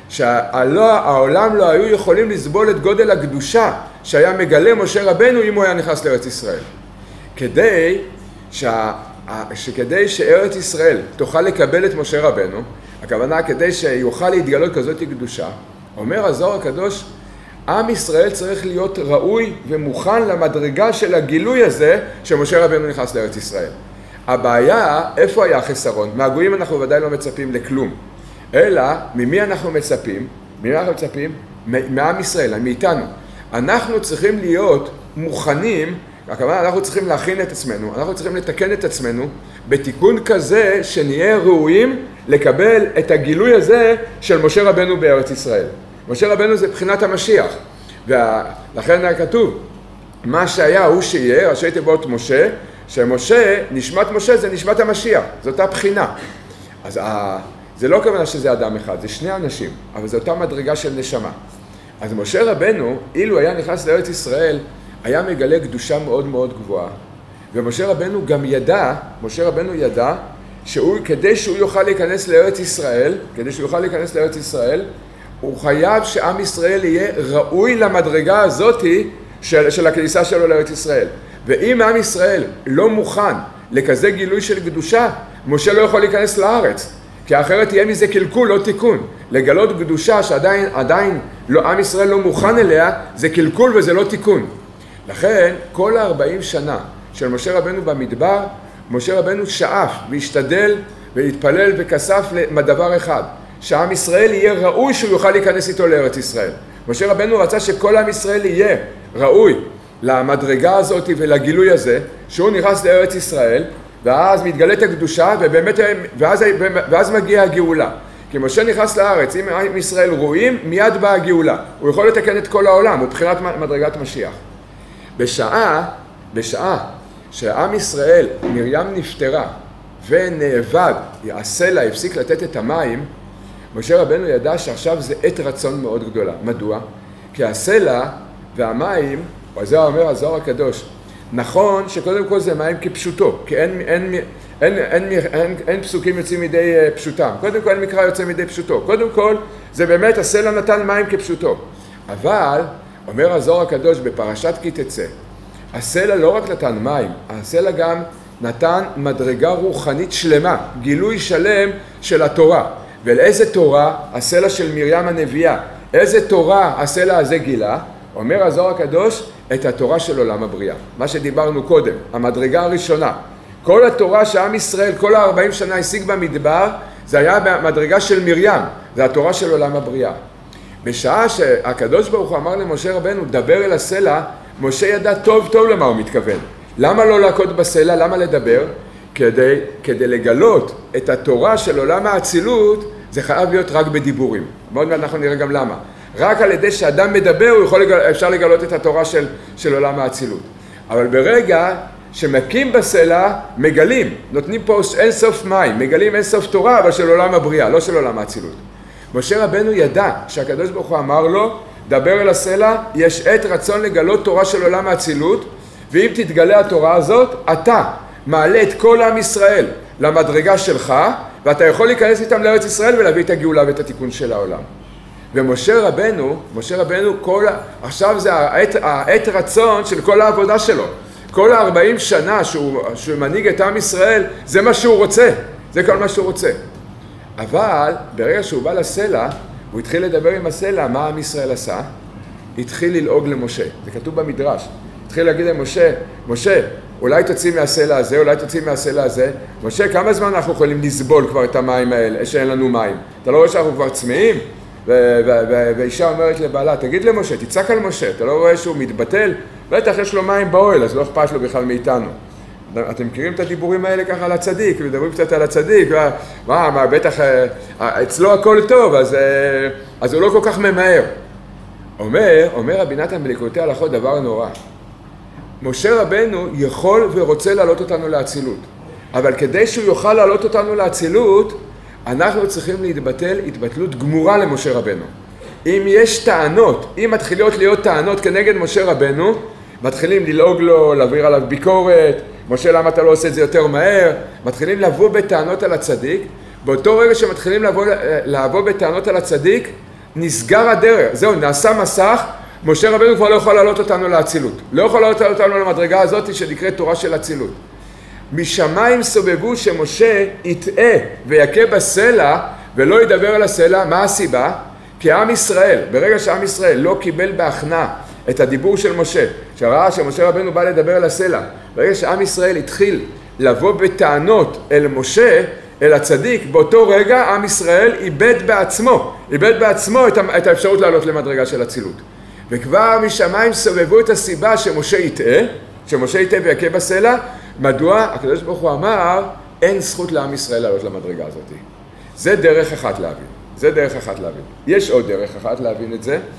שהעולם לא היו יכולים לסבול את גודל הקדושה שהיה מגלה משה רבנו אם הוא היה נכנס לארץ ישראל. כדי, שה, שכדי שארץ ישראל תוכל לקבל את משה רבנו, הכוונה כדי שיוכל להתגלות כזאת קדושה, אומר הזוהר הקדוש, עם ישראל צריך להיות ראוי ומוכן למדרגה של הגילוי הזה שמשה רבנו נכנס לארץ ישראל. הבעיה, איפה היה החסרון? מהגויים אנחנו ודאי לא מצפים לכלום. אלא, ממי אנחנו מצפים? ממי אנחנו מצפים? מעם ישראל, מאיתנו. אנחנו צריכים להיות מוכנים, הכוונה, אנחנו צריכים להכין את עצמנו, אנחנו צריכים לתקן את עצמנו בתיקון כזה שנהיה ראויים לקבל את הגילוי הזה של משה רבנו בארץ ישראל. משה רבנו זה בחינת המשיח, ולכן היה כתוב, מה שהיה הוא שיהיה, ראשי תיבות משה, שמשה, נשמת משה זה נשמת המשיח, זו אותה בחינה. אז ה... זה לא כוונה שזה אדם אחד, זה שני אנשים, אבל זו אותה מדרגה של נשמה. אז משה רבנו, אילו היה נכנס לארץ ישראל, היה מגלה קדושה מאוד מאוד גבוהה. ומשה רבנו גם ידע, משה רבנו ידע, שהוא, כדי שהוא יוכל להיכנס לארץ ישראל, כדי שהוא יוכל להיכנס לארץ ישראל, הוא חייב שעם ישראל יהיה ראוי למדרגה הזאת של, של הכניסה שלו לארץ ישראל. ואם עם ישראל לא מוכן לכזה גילוי של קדושה, משה לא יכול להיכנס לארץ. כי אחרת יהיה מזה קלקול, לא תיקון. לגלות קדושה שעדיין עדיין לא, עם ישראל לא מוכן אליה, זה קלקול וזה לא תיקון. לכן, כל ה-ארבעים שנה של משה רבנו במדבר, משה רבנו שאף והשתדל והתפלל וכסף לדבר אחד, שעם ישראל יהיה ראוי שהוא יוכל להיכנס איתו לארץ ישראל. משה רבנו רצה שכל עם ישראל יהיה ראוי למדרגה הזאת ולגילוי הזה, שהוא נכנס לארץ ישראל, ואז מתגלית הקדושה, ובאמת, ואז, ואז מגיעה הגאולה. כי משה נכנס לארץ, אם עם ישראל רואים, מיד באה הגאולה. הוא יכול לתקן את כל העולם, הוא בחינת מדרגת משיח. בשעה, בשעה שעם ישראל, מרים נפטרה, ונאבד, הסלע הפסיק לתת את המים, משה רבנו ידע שעכשיו זה עת רצון מאוד גדולה. מדוע? כי הסלע והמים, וזה אומר הזוהר הקדוש, נכון שקודם כל זה מים כפשוטו, כי אין, אין, אין, אין, אין, אין פסוקים יוצאים מידי פשוטם. קודם כל אין מקרא יוצא מידי פשוטו. קודם כל זה באמת הסלע נתן מים כפשוטו. אבל, אומר הזוהר הקדוש בפרשת כי תצא, הסלע לא רק נתן מים, הסלע גם נתן מדרגה רוחנית שלמה, גילוי שלם של התורה. ולאיזה תורה? הסלע של מרים הנביאה. איזה תורה הסלע הזה גילה? אומר הזוהר הקדוש, את התורה של עולם הבריאה. מה שדיברנו קודם, המדרגה הראשונה. כל התורה שעם ישראל, כל ה-ארבעים שנה השיג במדבר, זה היה במדרגה של מרים, זה התורה של עולם הבריאה. בשעה שהקדוש ברוך הוא אמר למשה רבנו, דבר אל הסלע, משה ידע טוב טוב למה הוא מתכוון. למה לא להכות בסלע? למה לדבר? כדי, כדי לגלות את התורה של עולם האצילות, זה חייב להיות רק בדיבורים. מאוד מעט אנחנו נראה גם למה. רק על ידי שאדם מדבר, הוא יכול לגל... אפשר לגלות את התורה של, של עולם האצילות. אבל ברגע שמקים בסלע, מגלים, נותנים פה אין סוף מים, מגלים אין סוף תורה, אבל של עולם הבריאה, לא של עולם האצילות. משה רבנו ידע שהקדוש ברוך הוא אמר לו, דבר אל הסלע, יש עת רצון לגלות תורה של עולם האצילות, ואם תתגלה התורה הזאת, אתה מעלה את כל עם ישראל למדרגה שלך, ואתה יכול להיכנס איתם לארץ ישראל ולהביא את הגאולה ואת התיקון של העולם. ומשה רבנו, משה רבנו, כל, עכשיו זה העת, העת רצון של כל העבודה שלו. כל ה-ארבעים שנה שהוא, שהוא מנהיג את עם ישראל, זה מה שהוא רוצה. זה כל מה שהוא רוצה. אבל ברגע שהוא בא לסלע, הוא התחיל לדבר עם הסלע, מה עם ישראל עשה? התחיל ללעוג למשה. זה כתוב במדרש. התחיל להגיד למשה, משה, אולי תוציא מהסלע הזה, אולי תוציא מהסלע הזה. משה, כמה זמן אנחנו יכולים לסבול כבר את המים האלה, שאין לנו מים? אתה לא רואה שאנחנו כבר צמאים? ואישה אומרת לבעלה, תגיד למשה, תצעק על משה, אתה לא רואה שהוא מתבטל? בטח יש לו מים באוהל, אז לא אכפת לו בכלל מאיתנו. אתם מכירים את הדיבורים האלה ככה על הצדיק, מדברים קצת על הצדיק, מה, מה, בטח, אצלו הכל טוב, אז, אז הוא לא כל כך ממהר. אומר, אומר רבי נתן בליקוטי הלכות דבר נורא. משה רבנו יכול ורוצה להעלות אותנו לאצילות. אבל כדי שהוא יוכל להעלות אותנו לאצילות, אנחנו צריכים להתבטל התבטלות גמורה למשה רבנו. אם יש טענות, אם מתחילות להיות טענות כנגד משה רבנו, מתחילים ללעוג לו, להעביר עליו ביקורת, משה למה אתה לא עושה את זה יותר מהר, מתחילים לבוא בטענות על הצדיק, באותו רגע שמתחילים לבוא, לבוא בטענות על הצדיק, נסגר הדרך, זהו, נעשה מסך, משה רבנו כבר לא יכול להעלות אותנו לאצילות, לא יכול להעלות אותנו למדרגה הזאת שנקראת תורה של אצילות. משמיים סובבו שמשה יטעה ויקה בסלע ולא ידבר על הסלע, מה הסיבה? כי עם ישראל, ברגע שעם ישראל לא קיבל בהכנעה את הדיבור של משה, שראה שמשה רבנו בא לדבר על הסלע, ברגע שעם ישראל התחיל לבוא בטענות אל משה, אל הצדיק, באותו רגע עם ישראל איבד בעצמו, איבד בעצמו את האפשרות לעלות למדרגה של אצילות. וכבר משמיים סובבו את הסיבה שמשה יטעה, שמשה יטעה ויקה בסלע, מדוע? הקדוש ברוך הוא אמר, אין זכות לעם ישראל לעלות למדרגה הזאת. זה דרך אחת להבין, זה דרך אחת להבין. יש עוד דרך אחת להבין את זה,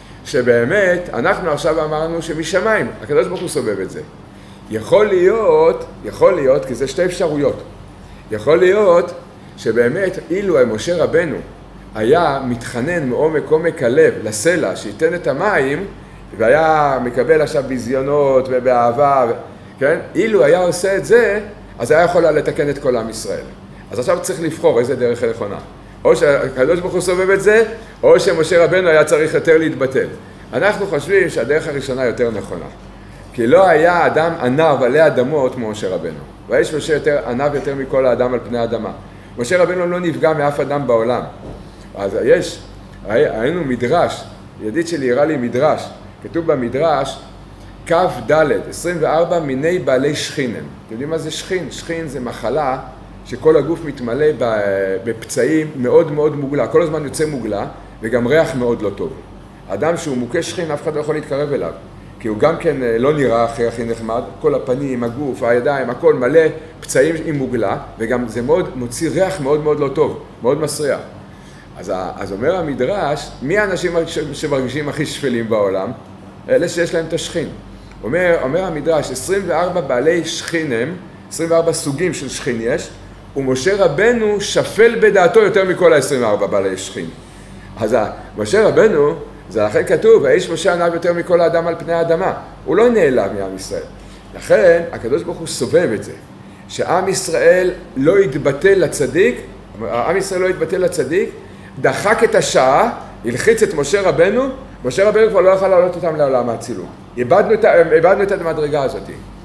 שבאמת אנחנו עכשיו אמרנו שמשמיים, הקדוש ברוך הוא סובב את זה. יכול להיות, יכול להיות, כי זה שתי אפשרויות. יכול להיות שבאמת אילו משה רבנו היה מתחנן מעומק עומק הלב לסלע שייתן את המים, והיה מקבל עכשיו בזיונות ובאהבה, כן? אילו היה עושה את זה, אז היה יכול לתקן את כל עם ישראל. אז עכשיו צריך לבחור איזה דרך נכונה. או שהקדוש ברוך הוא סובב את זה, או שמשה רבנו היה צריך יותר להתבטל. אנחנו חושבים שהדרך הראשונה יותר נכונה. כי לא היה אדם ענב עלי אדמות כמו משה רבנו. ויש משה יותר, ענב יותר מכל האדם על פני האדמה. משה רבנו לא נפגע מאף אדם בעולם. אז יש, היינו מדרש, ידיד שלי הראה לי מדרש, כתוב במדרש, כף ד' עשרים וארבע מיני בעלי שכינם. אתם יודעים מה זה שכין? שכין זה מחלה שכל הגוף מתמלא בפצעים מאוד מאוד מוגלה. כל הזמן יוצא מוגלה וגם ריח מאוד לא טוב. אדם שהוא מוכה שכין, אף אחד לא יכול להתקרב אליו. כי הוא גם כן לא נראה הכי הכי נחמד, כל הפנים, הגוף, הידיים, הכל מלא פצעים עם מוגלה, וגם זה מאוד, מוציא ריח מאוד מאוד לא טוב, מאוד מסריח. אז, אז אומר המדרש, מי האנשים שמרגישים הכי שפלים בעולם? אלה שיש להם את השכין. אומר, אומר המדרש, עשרים וארבע בעלי שכין הם, עשרים וארבע סוגים של שכין יש, ומשה רבנו שפל בדעתו יותר מכל ה-עשרים וארבע בעלי שכין. אז משה רבנו, זה לכן כתוב, האיש משה ענב יותר מכל האדם על פני האדמה. הוא לא נעלב מעם ישראל. לכן, הקדוש ברוך הוא סובב את זה. שעם ישראל לא יתבטל לצדיק, עם ישראל לא יתבטל לצדיק, דחק את השעה, הלחיץ את משה רבנו, משה רבנו כבר לא יכול לעלות אותם לעולם האצילות. איבדנו את, איבדנו את המדרגה הזאת.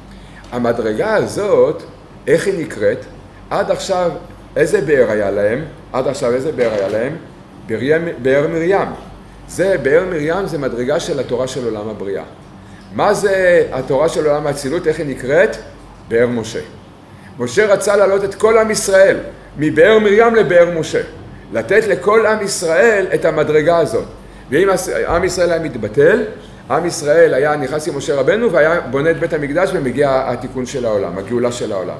המדרגה הזאת, איך היא נקראת? עד עכשיו, איזה באר היה להם? עד עכשיו, איזה באר היה להם? באר מרים. זה, באר מרים זה מדרגה של התורה של עולם הבריאה. מה זה התורה של עולם האצילות? איך היא נקראת? באר משה. משה רצה להעלות את כל עם ישראל, מבאר מרים לבאר משה. לתת לכל עם ישראל את המדרגה הזאת. ואם עם ישראל היה מתבטל, עם ישראל היה נכנס עם משה רבנו והיה בונה את בית המקדש ומגיע התיקון של העולם, הגאולה של העולם.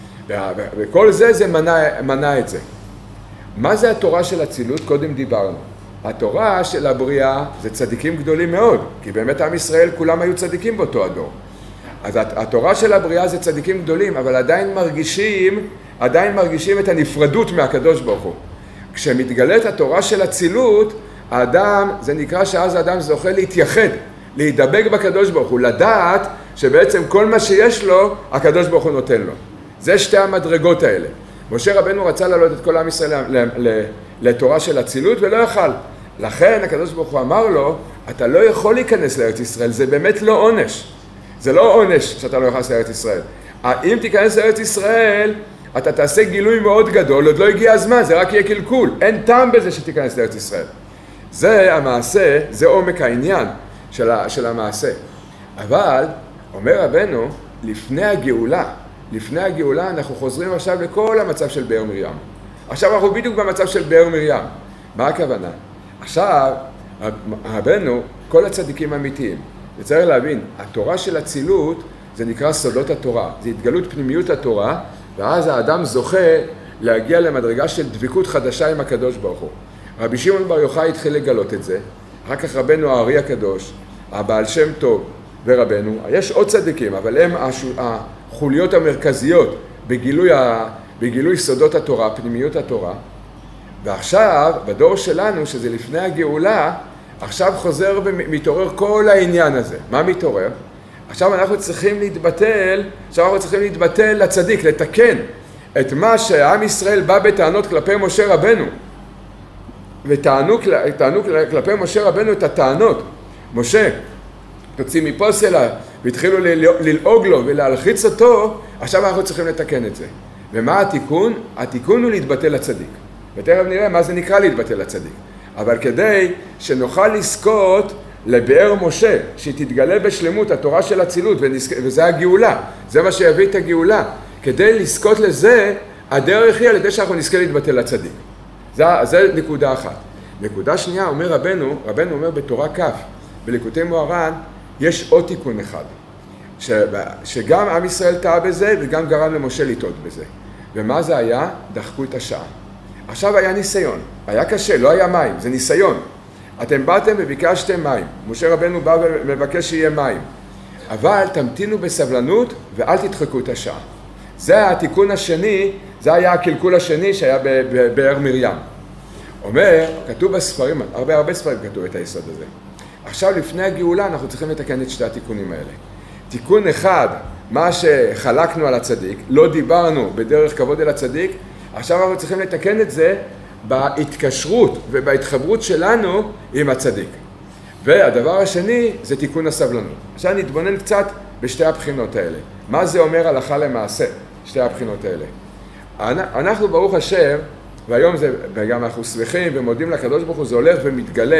וכל זה, זה מנע, מנע את זה. מה זה התורה של אצילות? קודם דיברנו. התורה של הבריאה זה צדיקים גדולים מאוד, כי באמת עם ישראל כולם היו צדיקים באותו הדור. אז התורה של הבריאה זה צדיקים גדולים, אבל עדיין מרגישים, עדיין מרגישים את הנפרדות מהקדוש ברוך הוא. כשמתגלית התורה של אצילות, האדם, זה נקרא שאז האדם זוכה להתייחד, להידבק בקדוש ברוך הוא, לדעת שבעצם כל מה שיש לו, הקדוש ברוך הוא נותן לו. זה שתי המדרגות האלה. משה רבנו רצה לעלות את כל עם ישראל לתורה של אצילות ולא יכל. לכן הקדוש ברוך הוא אמר לו, אתה לא יכול להיכנס לארץ ישראל, זה באמת לא עונש. זה לא עונש שאתה לא נכנס לארץ ישראל. אם תיכנס לארץ ישראל, אתה תעשה גילוי מאוד גדול, עוד לא הגיע הזמן, זה רק יהיה קלקול. אין טעם בזה שתיכנס לארץ ישראל. זה המעשה, זה עומק העניין של, של המעשה. אבל, אומר רבנו, לפני הגאולה, לפני הגאולה אנחנו חוזרים עכשיו לכל המצב של באר מרים. עכשיו אנחנו בדיוק במצב של באר מרים. מה הכוונה? עכשיו, רבנו, כל הצדיקים האמיתיים, צריך להבין, התורה של אצילות זה נקרא סודות התורה, זה התגלות פנימיות התורה, ואז האדם זוכה להגיע למדרגה של דבקות חדשה עם הקדוש ברוך הוא. רבי שמעון בר יוחאי התחיל לגלות את זה, אחר כך רבנו הארי הקדוש, הבעל שם טוב ורבנו, יש עוד צדיקים, אבל הם החוליות המרכזיות בגילוי, ה... בגילוי סודות התורה, פנימיות התורה. ועכשיו, בדור שלנו, שזה לפני הגאולה, עכשיו חוזר ומתעורר כל העניין הזה. מה מתעורר? עכשיו אנחנו צריכים להתבטל, עכשיו אנחנו צריכים להתבטל לצדיק, לתקן את מה שהעם ישראל בא בטענות כלפי משה רבנו. וטענו כלפי משה רבנו את הטענות. משה, תוציא מפה סלע, והתחילו ללעוג לו ולהלחיץ אותו, עכשיו אנחנו צריכים לתקן את זה. ומה התיקון? התיקון הוא להתבטל לצדיק. ותכף נראה מה זה נקרא להתבטל לצדיק. אבל כדי שנוכל לזכות לבאר משה, שהיא תתגלה בשלמות התורה של הצילות, וזה הגאולה, זה מה שיביא את הגאולה. כדי לזכות לזה, הדרך היא על ידי שאנחנו נזכה להתבטל לצדיק. זה, זה נקודה אחת. נקודה שנייה, אומר רבנו, רבנו אומר בתורה כ' בליקוטי מוהר"ן, יש עוד תיקון אחד, ש, שגם עם ישראל טעה בזה וגם גרם למשה לטעות בזה. ומה זה היה? דחקו את השעה. עכשיו היה ניסיון, היה קשה, לא היה מים, זה ניסיון. אתם באתם וביקשתם מים, משה רבנו בא ומבקש שיהיה מים, אבל תמתינו בסבלנות ואל תדחקו את השעה. זה התיקון השני, זה היה הקלקול השני שהיה בבאר מרים. אומר, כתוב בספרים, הרבה הרבה ספרים כתוב את היסוד הזה. עכשיו לפני הגאולה אנחנו צריכים לתקן את שתי התיקונים האלה. תיקון אחד, מה שחלקנו על הצדיק, לא דיברנו בדרך כבוד אל הצדיק, עכשיו אנחנו צריכים לתקן את זה בהתקשרות ובהתחברות שלנו עם הצדיק. והדבר השני זה תיקון הסבלנות. עכשיו נתבונן קצת בשתי הבחינות האלה. מה זה אומר הלכה למעשה, שתי הבחינות האלה? אנחנו ברוך השם, והיום זה, וגם אנחנו שמחים ומודים לקדוש ברוך הוא, זה הולך ומתגלה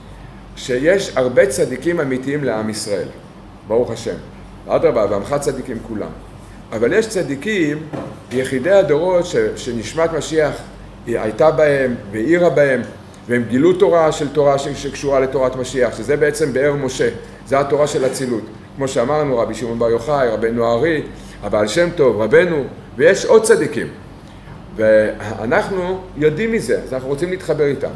שיש הרבה צדיקים אמיתיים לעם ישראל. ברוך השם. אדרבה, ועמך צדיקים כולם. אבל יש צדיקים, יחידי הדורות ש, שנשמת משיח היא הייתה בהם והאירה בהם, והם גילו תורה של תורה שקשורה לתורת משיח, שזה בעצם באר משה, זה התורה של הצילות. כמו שאמרנו, רבי שמעון בר יוחאי, רבנו הארי, הבעל שם טוב, רבנו, ויש עוד צדיקים. ואנחנו יודעים מזה, אז אנחנו רוצים להתחבר איתם.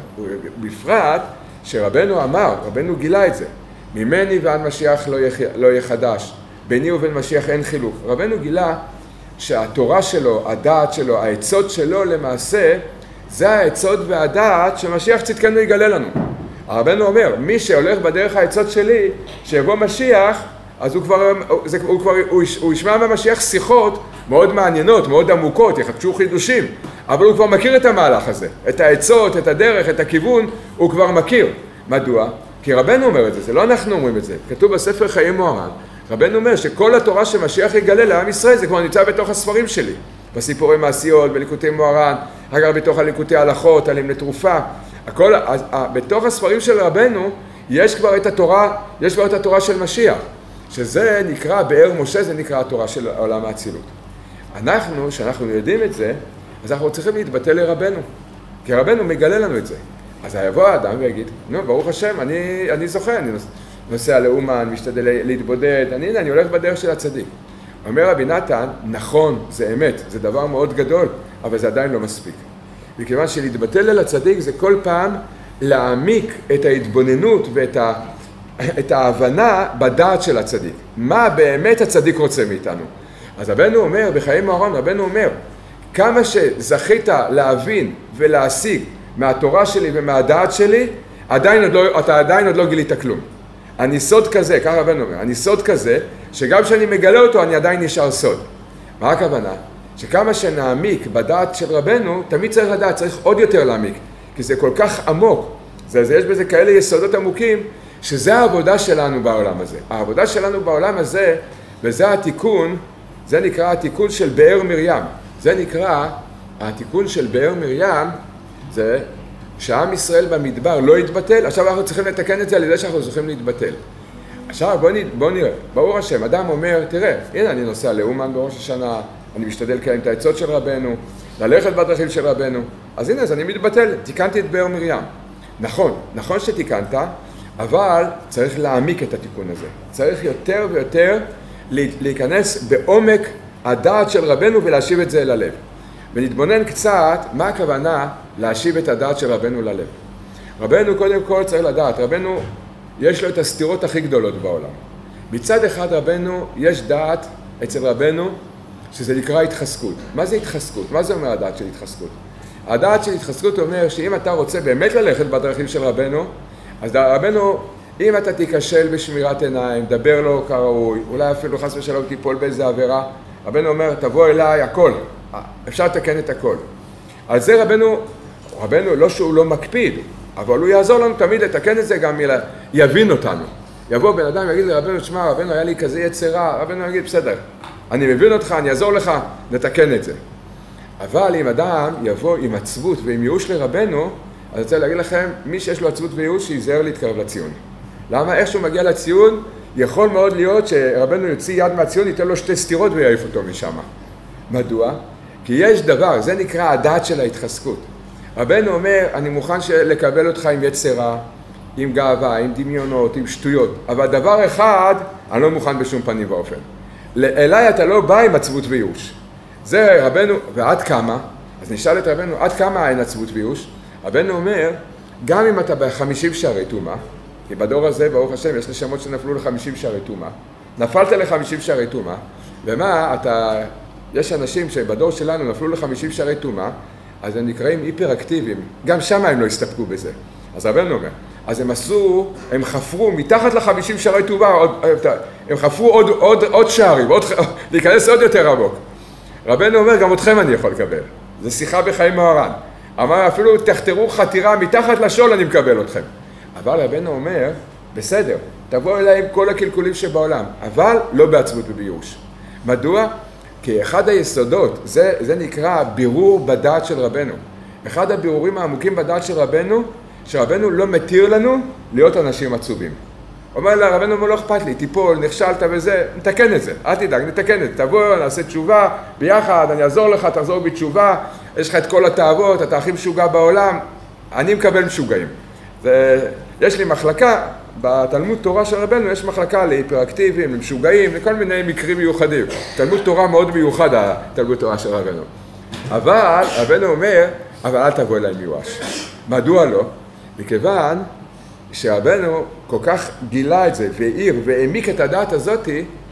בפרט שרבנו אמר, רבנו גילה את זה, ממני ועד משיח לא יהיה, לא יהיה חדש, ביני ובין משיח אין חילוק. רבנו גילה שהתורה שלו, הדעת שלו, העצות שלו למעשה, זה העצות והדעת שמשיח צדקנו יגלה לנו. רבנו אומר, מי שהולך בדרך העצות שלי, שיבוא משיח, אז הוא כבר, זה, הוא כבר, הוא, הוא ישמע מהמשיח שיחות מאוד מעניינות, מאוד עמוקות, יחדשו חידושים, אבל הוא כבר מכיר את המהלך הזה, את העצות, את הדרך, את הכיוון, הוא כבר מכיר. מדוע? כי רבנו אומר את זה, זה לא אנחנו אומרים את זה. כתוב בספר חיי מוהר"ן, רבנו אומר שכל התורה שמשיח יגלה לעם ישראל, זה כבר נמצא בתוך הספרים שלי. בסיפורי מעשיות, בליקוטי מוהר"ן, אגב בתוך הליקוטי הלכות, עלים לתרופה. הכל, בתוך הספרים של רבנו, יש כבר את התורה, יש כבר את התורה של משיח. שזה נקרא, באר משה זה נקרא התורה של עולם האצילות. אנחנו, שאנחנו יודעים את זה, אז אנחנו צריכים להתבטל לרבנו. כי רבנו מגלה לנו את זה. אז יבוא האדם ויגיד, נו, ברוך השם, אני, אני זוכה, אני נוסע לאומן, משתדל להתבודד, אני, הנה, אני הולך בדרך של הצדיק. אומר רבי נתן, נכון, זה אמת, זה דבר מאוד גדול, אבל זה עדיין לא מספיק. מכיוון שלהתבטל אל הצדיק זה כל פעם להעמיק את ההתבוננות ואת ה... את ההבנה בדעת של הצדיק. מה באמת הצדיק רוצה מאיתנו? אז רבנו אומר, בחיי מוהר"ן, רבנו אומר, כמה שזכית להבין ולהשיג מהתורה שלי ומהדעת שלי, עדיין עוד לא, אתה עדיין עוד לא גילית כלום. אני סוד כזה, כך רבנו אומר, אני סוד כזה, שגם כשאני מגלה אותו, אני עדיין נשאר סוד. מה הכוונה? שכמה שנעמיק בדעת של רבנו, תמיד צריך לדעת, צריך עוד יותר להעמיק, כי זה כל כך עמוק. זה, זה, יש בזה כאלה יסודות עמוקים, שזה העבודה שלנו בעולם הזה. העבודה שלנו בעולם הזה, וזה התיקון, זה נקרא התיקון של באר מרים. זה נקרא, התיקון של באר מרים, זה שעם ישראל במדבר לא יתבטל, עכשיו אנחנו צריכים לתקן את זה על ידי שאנחנו צריכים להתבטל. עכשיו בוא, בוא נראה, ברור השם, אדם אומר, תראה, הנה אני נוסע לאומן בראש השנה, אני משתדל לקיים את העצות של רבנו, ללכת בדרכים של רבנו, אז הנה, אז אני מתבטל, תיקנתי את באר מרים. נכון, נכון שתיקנת, אבל צריך להעמיק את התיקון הזה. צריך יותר ויותר להיכנס בעומק הדעת של רבנו ולהשיב את זה אל הלב. ונתבונן קצת מה הכוונה להשיב את הדעת של רבנו ללב. רבנו קודם כל צריך לדעת, רבנו יש לו את הסתירות הכי גדולות בעולם. מצד אחד רבנו יש דעת אצל רבנו שזה נקרא התחזקות. מה זה התחזקות? מה זה אומר הדעת של התחזקות? הדעת של התחזקות אומר שאם אתה רוצה באמת ללכת בדרכים של רבנו, אז רבנו, אם אתה תיכשל בשמירת עיניים, דבר לו כראוי, אולי אפילו חס ושלום תיפול באיזה עבירה, רבנו אומר, תבוא אליי, הכל, אפשר לתקן את הכל. על זה רבנו, רבנו לא שהוא לא מקפיד, אבל הוא יעזור לנו תמיד לתקן את זה, גם יבין אותנו. יבוא בן אדם ויגיד לרבנו, תשמע, רבנו היה לי כזה יצרה, רבנו יגיד, בסדר, אני מבין אותך, אני אעזור לך, נתקן את זה. אבל אם אדם יבוא עם עצבות ועם ייאוש לרבנו, אז אני רוצה להגיד לכם, מי שיש לו עצבות וייאוש, שיזהר להתקרב לציון. למה? איך שהוא מגיע לציון, יכול מאוד להיות שרבנו יוציא יד מהציון, ייתן לו שתי סתירות ויעיף אותו משם. מדוע? כי יש דבר, זה נקרא הדעת של ההתחזקות. רבנו אומר, אני מוכן לקבל אותך עם יצרה, עם גאווה, עם דמיונות, עם שטויות, אבל דבר אחד, אני לא מוכן בשום פנים ואופן. אליי אתה לא בא עם עצבות וייאוש. זה רבנו, ועד כמה? אז נשאל את רבנו, עד כמה אין עצבות וייאוש? רבנו אומר, גם אם אתה בחמישים שערי טומאה, כי בדור הזה, ברוך השם, יש נשמות שנפלו לחמישים שערי טומאה, נפלת לחמישים שערי טומאה, ומה, אתה, יש אנשים שבדור שלנו נפלו לחמישים שערי טומאה, אז הם נקראים היפראקטיביים, גם שם הם לא הסתפקו בזה. אז רבנו אומר, אז הם עשו, הם חפרו מתחת לחמישים שערי טומאה, הם חפרו עוד, עוד, עוד שערים, עוד, להיכנס עוד יותר עמוק. רבנו אומר, גם אתכם אני יכול לקבל. זה שיחה בחיים מוהר"ן. אמר, אפילו תחתרו חתירה מתחת לשול, אני מקבל אתכם. אבל רבנו אומר, בסדר, תבוא אליי עם כל הקלקולים שבעולם, אבל לא בעצבות ובייאוש. מדוע? כי אחד היסודות, זה, זה נקרא בירור בדעת של רבנו. אחד הבירורים העמוקים בדעת של רבנו, שרבנו לא מתיר לנו להיות אנשים עצובים. אומר לה, רבנו, לא אכפת לי, תיפול, נכשלת וזה, נתקן את זה, אל תדאג, נתקן את זה, תבוא, נעשה תשובה, ביחד, אני אעזור לך, תחזור בתשובה, יש לך את כל התאוות, אתה הכי משוגע בעולם, אני מקבל משוגעים. זה, יש לי מחלקה, בתלמוד תורה של רבנו יש מחלקה להיפראקטיביים, למשוגעים, לכל מיני מקרים מיוחדים. תלמוד תורה מאוד מיוחד, התלמוד תורה של רבנו. אבל, רבנו אומר, אבל אל תבוא אליי מיואש. מדוע לא? מכיוון שרבנו כל כך גילה את זה, והעיר והעמיק את הדעת הזאת,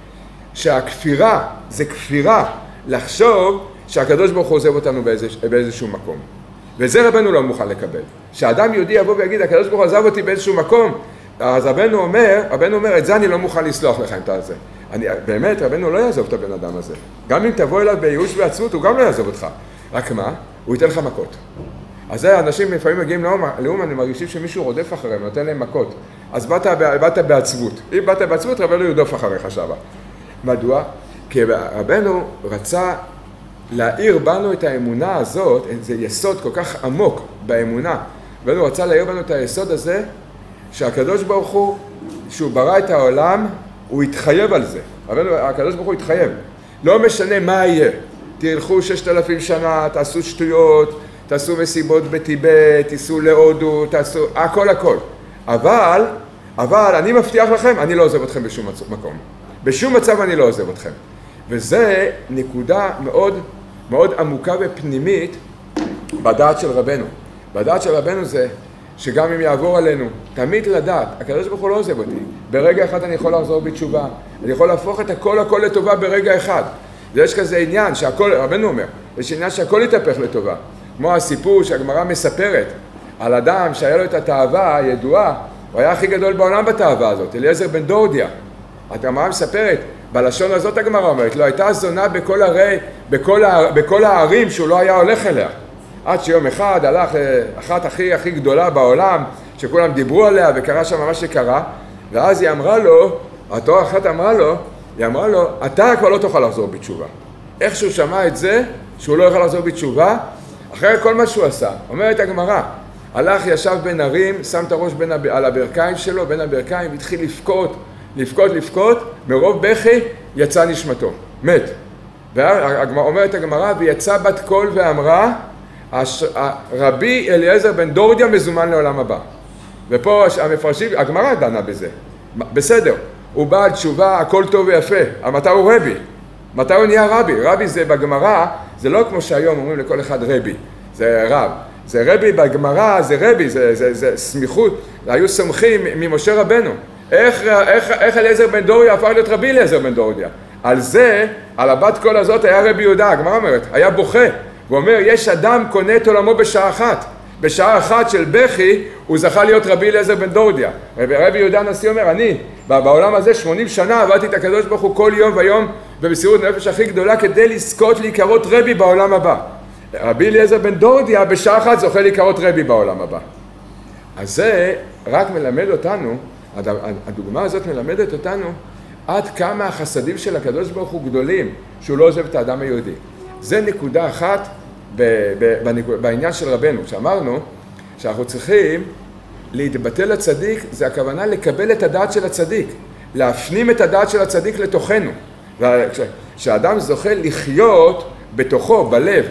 שהכפירה, זה כפירה לחשוב שהקדוש ברוך הוא עוזב אותנו באיזה, באיזשהו מקום. וזה רבנו לא מוכן לקבל. שהאדם יהודי יבוא ויגיד, הקדוש ברוך הוא עזב אותי באיזשהו מקום, אז רבנו אומר, רבנו אומר, את זה אני לא מוכן לסלוח לך אם אתה זה. אני, באמת, רבנו לא יעזוב את הבן אדם הזה. גם אם תבוא אליו בייאוש ועצבות, הוא גם לא יעזוב אותך. רק מה? הוא ייתן לך מכות. אז זה, אנשים לפעמים מגיעים לאום, אני מרגישים שמישהו רודף אחריהם, נותן להם מכות. אז באת, באת בעצבות. אם באת בעצבות, רבנו יודוף אחריך שמה. מדוע? כי רבנו רצה להאיר בנו את האמונה הזאת, זה יסוד כל כך עמוק באמונה. רבנו רצה להאיר בנו את היסוד הזה, שהקדוש ברוך הוא, שהוא ברא את העולם, הוא התחייב על זה. רבנו, הקדוש ברוך הוא התחייב. לא משנה מה יהיה. תלכו ששת אלפים שנה, תעשו שטויות, תעשו מסיבות בטיבט, תיסעו להודו, תעשו, הכל הכל. אבל, אבל אני מבטיח לכם, אני לא עוזב אתכם בשום מקום. בשום מצב אני לא עוזב אתכם. וזה נקודה מאוד, מאוד עמוקה ופנימית בדעת של רבנו. בדעת של רבנו זה שגם אם יעבור עלינו, תמיד לדעת, הקדוש ברוך הוא לא עוזב אותי. ברגע אחד אני יכול לחזור בתשובה. אני יכול להפוך את הכל הכל לטובה ברגע אחד. ויש כזה עניין שהכל, רבנו אומר, יש עניין שהכל יתהפך לטובה. כמו הסיפור שהגמרא מספרת על אדם שהיה לו את התאווה הידועה, הוא היה הכי גדול בעולם בתאווה הזאת, אליעזר בן דורדיה. הגמרא מספרת, בלשון הזאת הגמרא אומרת, לא הייתה זונה בכל, הרי, בכל, בכל הערים שהוא לא היה הולך אליה. עד שיום אחד הלך אחת הכי הכי גדולה בעולם, שכולם דיברו עליה וקרה שם מה שקרה, ואז היא אמרה לו, אותו אחת אמרה לו, היא אמרה לו, אתה כבר לא תוכל לחזור בתשובה. איך שהוא שמע את זה, שהוא לא יוכל לחזור בתשובה, אחרי כל מה שהוא עשה, אומרת הגמרא, הלך ישב בין הרים, שם את הראש בין, על הברכיים שלו, בין הברכיים, התחיל לבכות, לבכות, לבכות, מרוב בכי יצא נשמתו, מת. ואומרת הגמרא, ויצא בת קול ואמרה, רבי אליעזר בן דורדיה מזומן לעולם הבא. ופה המפרשים, הגמרא דנה בזה. בסדר, הוא בא על תשובה, הכל טוב ויפה, אבל מתי הוא רבי? מתי הוא נהיה רבי? רבי זה בגמרא, זה לא כמו שהיום אומרים לכל אחד רבי, זה רב. זה רבי בגמרא, זה רבי, זה, זה, זה סמיכות, היו סומכים ממשה רבנו. איך, איך, איך אליעזר בן דוריה הפך להיות רבי אליעזר בן דוריה? על זה, על הבת קול הזאת היה רבי יהודה, הגמרא אומרת, היה בוכה. הוא אומר, יש אדם קונה את עולמו בשעה אחת. בשעה אחת של בכי, הוא זכה להיות רבי אליעזר בן דוריה. רבי יהודה הנשיא אומר, אני, בעולם הזה שמונים שנה עבדתי את הקדוש ברוך הוא כל יום ויום, במסירות נפש הכי גדולה, כדי לזכות להיקרות רבי בעולם הבא. רבי אליעזר בן דוריה בשעה אחת זוכה להיקרות רבי בעולם הבא. אז זה רק מלמד אותנו, הדוגמה הזאת מלמדת אותנו, עד כמה החסדים של הקדוש ברוך הוא גדולים, שהוא לא עוזב את האדם היהודי. זה נקודה אחת בעניין של רבנו, שאמרנו שאנחנו צריכים להתבטא לצדיק, זה הכוונה לקבל את הדעת של הצדיק, להפנים את הדעת של הצדיק לתוכנו. כשאדם זוכה לחיות בתוכו, בלב,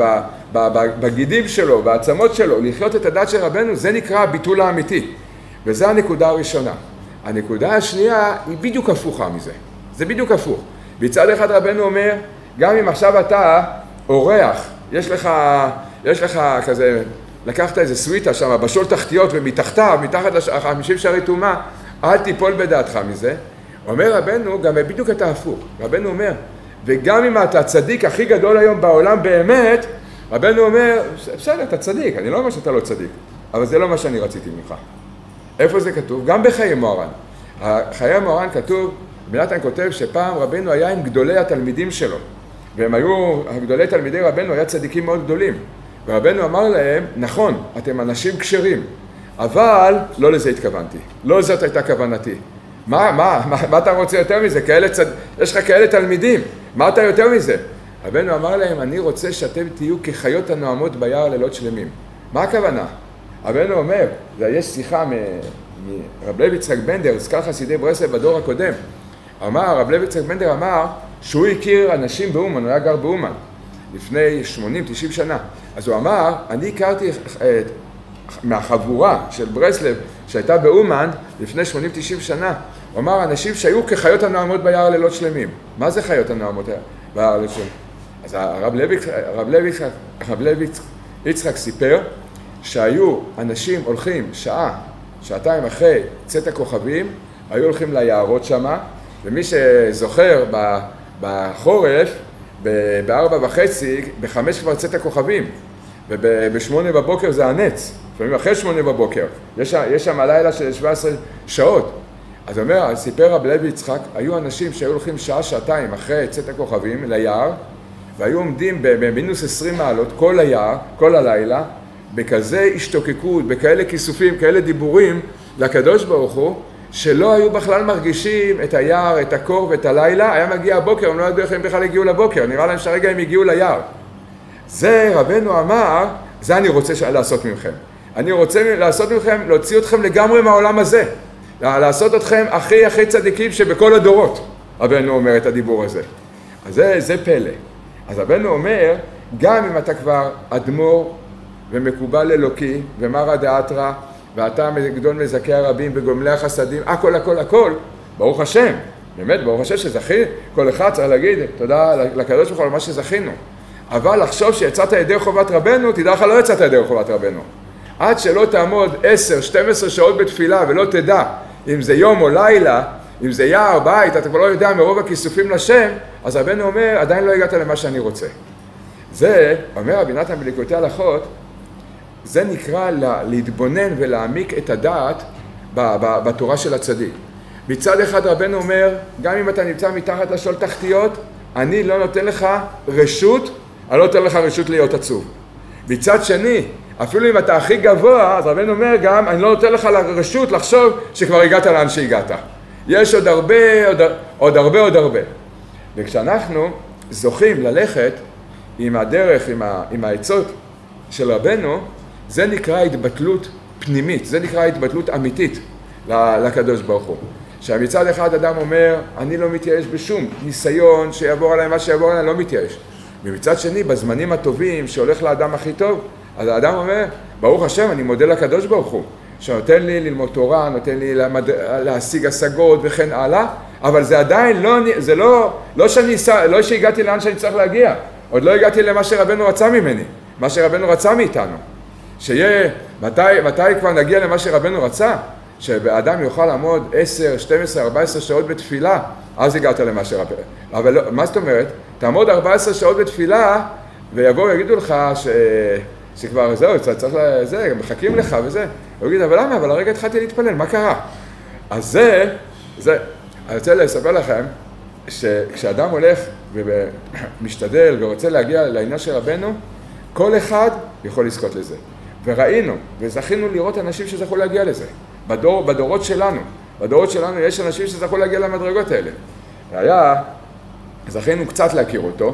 בגידים שלו, בעצמות שלו, לחיות את הדעת של רבנו, זה נקרא הביטול האמיתי. וזו הנקודה הראשונה. הנקודה השנייה היא בדיוק הפוכה מזה. זה בדיוק הפוך. בצד אחד רבנו אומר, גם אם עכשיו אתה אורח, יש לך, יש לך כזה, לקחת איזה סוויטה שם, בשול תחתיות ומתחתיו, מתחת לחמישים שערי טומאה, אל תיפול בדעתך מזה. אומר רבנו, גם בדיוק אתה הפוך. רבנו אומר, וגם אם אתה הצדיק הכי גדול היום בעולם באמת, רבנו אומר, בסדר, אתה צדיק, אני לא אומר שאתה לא צדיק, אבל זה לא מה שאני רציתי ממך. איפה זה כתוב? גם בחיי מוהר"ן. חיי מוהר"ן כתוב, בנתן כותב שפעם רבנו היה עם גדולי התלמידים שלו, והם היו, גדולי תלמידי רבנו היה צדיקים מאוד גדולים, ורבנו אמר להם, נכון, אתם אנשים כשרים, אבל לא לזה התכוונתי, לא זאת הייתה כוונתי. מה, מה, מה, מה אתה רוצה יותר מזה? כאלה צד... יש לך כאלה תלמידים, מה אתה יותר מזה? רבנו אמר להם, אני רוצה שאתם תהיו כחיות הנועמות ביער לילות שלמים. מה הכוונה? רבנו אומר, יש שיחה מרב לוי יצחק בנדר, זכר חסידי ברסלב בדור הקודם. אמר, רב לוי יצחק בנדר אמר שהוא הכיר אנשים באומן, הוא היה גר באומן, לפני שמונים תשעים שנה. אז הוא אמר, אני הכרתי מהחבורה של ברסלב שהייתה באומן לפני שמונים תשעים שנה. הוא אמר, אנשים שהיו כחיות הנועמות ביער לילות שלמים. מה זה חיות הנועמות ביער לילות שלמים? אז הרב לוי, הרב לוי, הרב לוי יצחק סיפר שהיו אנשים הולכים שעה, שעתיים אחרי צאת הכוכבים, היו הולכים ליערות שמה, ומי שזוכר בחורף, בארבע וחצי, בחמש כבר צאת הכוכבים, ובשמונה בבוקר זה הנץ, לפעמים אחרי שמונה בבוקר, יש, יש שם הלילה של שבע עשרה שעות. אז אומר, סיפר רב לוי יצחק, היו אנשים שהיו הולכים שעה, שעתיים אחרי צאת הכוכבים ליער, והיו עומדים במינוס עשרים מעלות כל היער, כל הלילה, בכזה השתוקקות, בכאלה כיסופים, כאלה דיבורים לקדוש ברוך הוא, שלא היו בכלל מרגישים את היער, את הקור ואת הלילה, היה מגיע הבוקר, הם לא ידעו איך הם בכלל הגיעו לבוקר, נראה להם שהרגע הם הגיעו ליער. זה רבנו אמר, זה אני רוצה לעשות ממכם. אני רוצה לעשות ממכם, להוציא אתכם לגמרי מהעולם הזה. לעשות אתכם הכי הכי צדיקים שבכל הדורות, רבנו אומר את הדיבור הזה. אז זה, זה פלא. אז רבנו אומר, גם אם אתה כבר אדמו"ר ומקובל אלוקי ומרא דאתרא, ואתה גדול מזכי הרבים וגומלי החסדים, הכל הכל הכל, ברוך השם, באמת ברוך השם שזכי, כל אחד צריך להגיד תודה לקדוש ברוך הוא על מה שזכינו. אבל לחשוב שיצאת ידי חובת רבנו, תדע לך לא יצאת ידי חובת רבנו. עד שלא תעמוד עשר שתים עשרה שעות בתפילה ולא תדע אם זה יום או לילה, אם זה יער, בית, אתה כבר לא יודע מרוב הכיסופים לשם, אז רבנו אומר, עדיין לא הגעת למה שאני רוצה. זה, אומר רבי נתן בליקוטי הלכות, זה נקרא להתבונן ולהעמיק את הדעת בתורה של הצדיק. מצד אחד רבנו אומר, גם אם אתה נמצא מתחת לשול תחתיות, אני לא נותן לך רשות, אני לא נותן לך רשות להיות עצוב. מצד שני, אפילו אם אתה הכי גבוה, אז רבנו אומר גם, אני לא נותן לך רשות לחשוב שכבר הגעת לאן שהגעת. יש עוד הרבה, עוד, עוד הרבה, עוד הרבה. וכשאנחנו זוכים ללכת עם הדרך, עם, ה, עם העצות של רבנו, זה נקרא התבטלות פנימית, זה נקרא התבטלות אמיתית לקדוש ברוך הוא. שמצד אחד אדם אומר, אני לא מתייאש בשום ניסיון שיעבור עליי מה שיעבור עליי, לא מתייאש. ומצד שני, בזמנים הטובים שהולך לאדם הכי טוב, אז האדם אומר, ברוך השם, אני מודה לקדוש ברוך הוא, שנותן לי ללמוד תורה, נותן לי למד... להשיג השגות וכן הלאה, אבל זה עדיין לא, זה לא, לא שאני, לא שהגעתי לאן שאני צריך להגיע, עוד לא הגעתי למה שרבנו רצה ממני, מה שרבנו רצה מאיתנו. שיהיה, מתי, מתי כבר נגיע למה שרבנו רצה? שבאדם יוכל לעמוד עשר, שתים עשרה, ארבע עשרה שעות בתפילה, אז הגעת למה שרבנו. אבל לא, מה זאת אומרת? תעמוד ארבע עשרה שעות בתפילה, ויבואו ויגידו לך ש... שכבר זהו, צריך לזה, מחכים לך וזה. הוא יגיד, אבל למה? אבל הרגע התחלתי להתפלל, מה קרה? אז זה, זה, אני רוצה לספר לכם, שכשאדם הולך ומשתדל ורוצה להגיע לעניין של רבנו, כל אחד יכול לזכות לזה. וראינו, וזכינו לראות אנשים שזכו להגיע לזה. בדור, בדורות שלנו, בדורות שלנו יש אנשים שזכו להגיע למדרגות האלה. והיה, זכינו קצת להכיר אותו,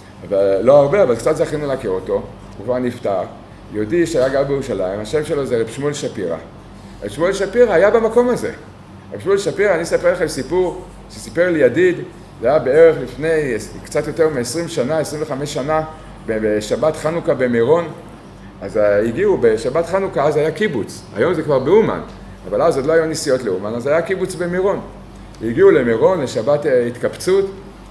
לא הרבה, אבל קצת זכינו להכיר אותו, הוא כבר נפטר. יהודי שהיה גר בירושלים, השם שלו זה רב שמואל שפירא. רב שמואל שפירא היה במקום הזה. רב שמואל שפירא, אני אספר לכם סיפור שסיפר לי ידיד, זה היה בערך לפני קצת יותר מ-עשרים שנה, עשרים וחמש שנה, בשבת חנוכה במירון. אז הגיעו בשבת חנוכה, אז היה קיבוץ, היום זה כבר באומן, אבל אז עוד לא היו נסיעות לאומן, אז היה קיבוץ במירון. הגיעו למירון, לשבת התקבצות,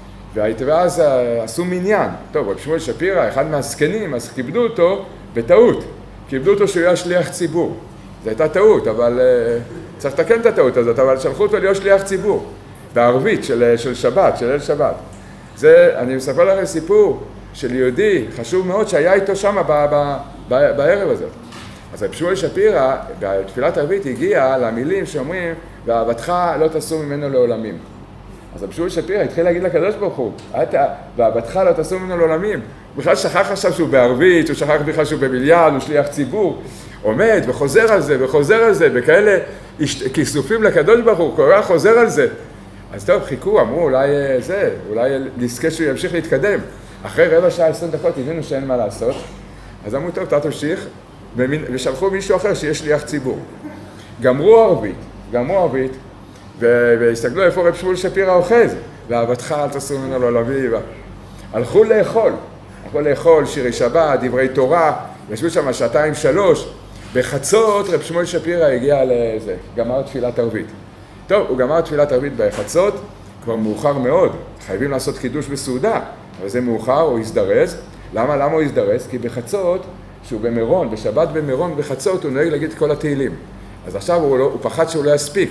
ואז עשו מניין. טוב, רב שמואל שפירא, אחד מהזקנים, אז כיבדו אותו בטעות. כיבדו אותו שהוא היה שליח ציבור. זו הייתה טעות, אבל uh, צריך לתקן את הטעות הזאת, אבל שלחו אותו להיות שליח ציבור. בערבית של, של שבת, של אל שבת. זה, אני מספר לכם סיפור של יהודי, חשוב מאוד, שהיה איתו שם ב, ב, ב, בערב הזה. אז רב שמואל שפירא, בתפילת ערבית, הגיע למילים שאומרים, ואהבתך לא תסור ממנו לעולמים. אז רב שמואל שפירא התחיל להגיד לקדוש ברוך הוא, ואהבתך לא תסור ממנו לעולמים. הוא בכלל שכח עכשיו שהוא בערבית, הוא שכח בכלל שהוא בבניין, הוא שליח ציבור. עומד וחוזר על זה וחוזר על זה, וכאלה כיסופים לקדוש ברוך הוא, קורא חוזר על זה. אז טוב, חיכו, אמרו, אולי זה, אולי נזכה שהוא ימשיך להתקדם. אחרי רבע שעה, עשרים דקות, הבינו שאין מה לעשות. אז אמרו, טוב, אתה תמשיך, ושלחו מישהו אחר שיש שליח ציבור. גמרו ערבית, גמרו ערבית, והסתכלו איפה רב שמואל שפירא אוחז, ואהבתך אל תסור ממנו לעולמים. הלכו לאכול, הלכו לאכול, שירי שבת, דברי תורה, ישבו שם שעתיים שלוש, בחצות רב שמואל שפירא הגיע לזה, גמר תפילת ערבית. טוב, הוא גמר תפילת ערבית בחצות, כבר מאוחר מאוד, חייבים לעשות קידוש בסעודה, אבל זה מאוחר, הוא הזדרז. למה? למה הוא הזדרז? כי בחצות, שהוא במירון, בשבת במירון, בחצות הוא נוהג להגיד את כל התהילים. אז עכשיו הוא, לא, הוא פחד שהוא לא יספיק,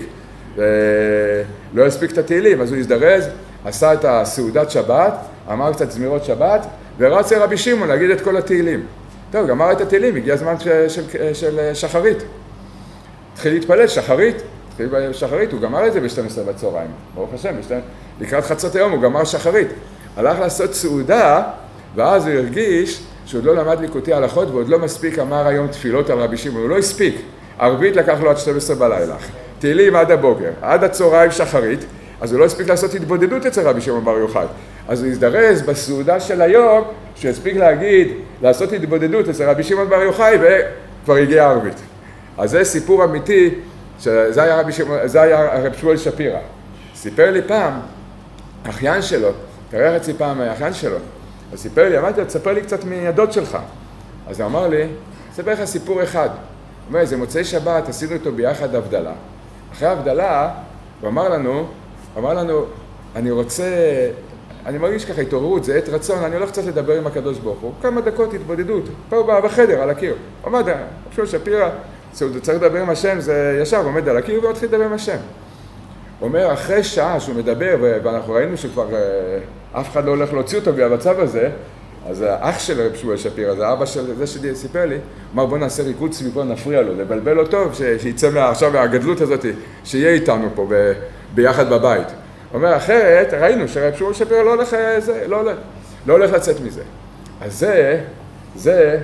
ולא יספיק את התהילים, אז הוא הזדרז, עשה את הסעודת שבת, אמר קצת זמירות שבת, ורץ לרבי שמעון להגיד את כל התהילים. טוב, גמר את התהילים, הגיע הזמן של, של, של שחרית. התחיל להתפלל, שחרית, התחיל בשחרית, הוא גמר את זה ב-שתים עשרה בצהריים. ברוך השם, לקראת חצות היום הוא גמר שחרית. הלך לעשות סעודה, ואז הוא הרגיש שעוד לא למד ליקוטי הלכות, ועוד לא מספיק אמר היום תפילות על רבי שמעון, הוא לא הספיק. ערבית לקח לו עד שתים עשרה בלילה. תהילים עד הבוקר, עד הצהריים שחרית, אז הוא לא הספיק לעשות התבודדות אצל רבי שמעון בר יוחאי. אז הוא הזדרז בסעודה של היום, שהוא הספיק להגיד, לעשות התבודדות אצל רבי שמעון בר יוחאי, וכבר הגיע ערבית. אז זה סיפור אמיתי, שזה היה רבי שמעון, זה היה רב שמואל שפירא. סיפר לי פעם, אחיין שלו, תראה חצי פעם האחיין שלו, אז סיפר לי, אמרתי לו, תספר לי קצת מידות שלך. אז הוא אמר לי, ספר לך סיפור אחד. הוא אומר, זה מוצאי שבת, עשינו איתו ביחד הבדלה. אחרי הבדלה, הוא אמר לנו, הוא אמר לנו, אני רוצה, אני מרגיש ככה התעוררות, זה עת רצון, אני הולך קצת לדבר עם הקדוש ברוך הוא, כמה דקות התבודדות, פה הוא בא בחדר, על הקיר. הוא אמר, רב שמואל שפירא, הוא צריך לדבר עם השם, זה ישר, הוא עומד על הקיר ומתחיל לדבר עם השם. הוא אומר, אחרי שעה שהוא מדבר, ואנחנו ראינו שכבר אף אחד לא הולך להוציא אותו במצב הזה, אז האח של רב שמואל שפירא, זה האבא של זה שסיפר לי, אמר בוא נעשה ריקוד סביבו, נפריע לו, לבלבל אותו, שיצא עכשיו מהגדלות הזאת, שיהיה איתנו פה ב, ביחד בבית. הוא אומר, אחרת, ראינו שרב שמואל שפירא לא הולך, זה, לא, הולך, לא הולך לצאת מזה. אז זה, זה,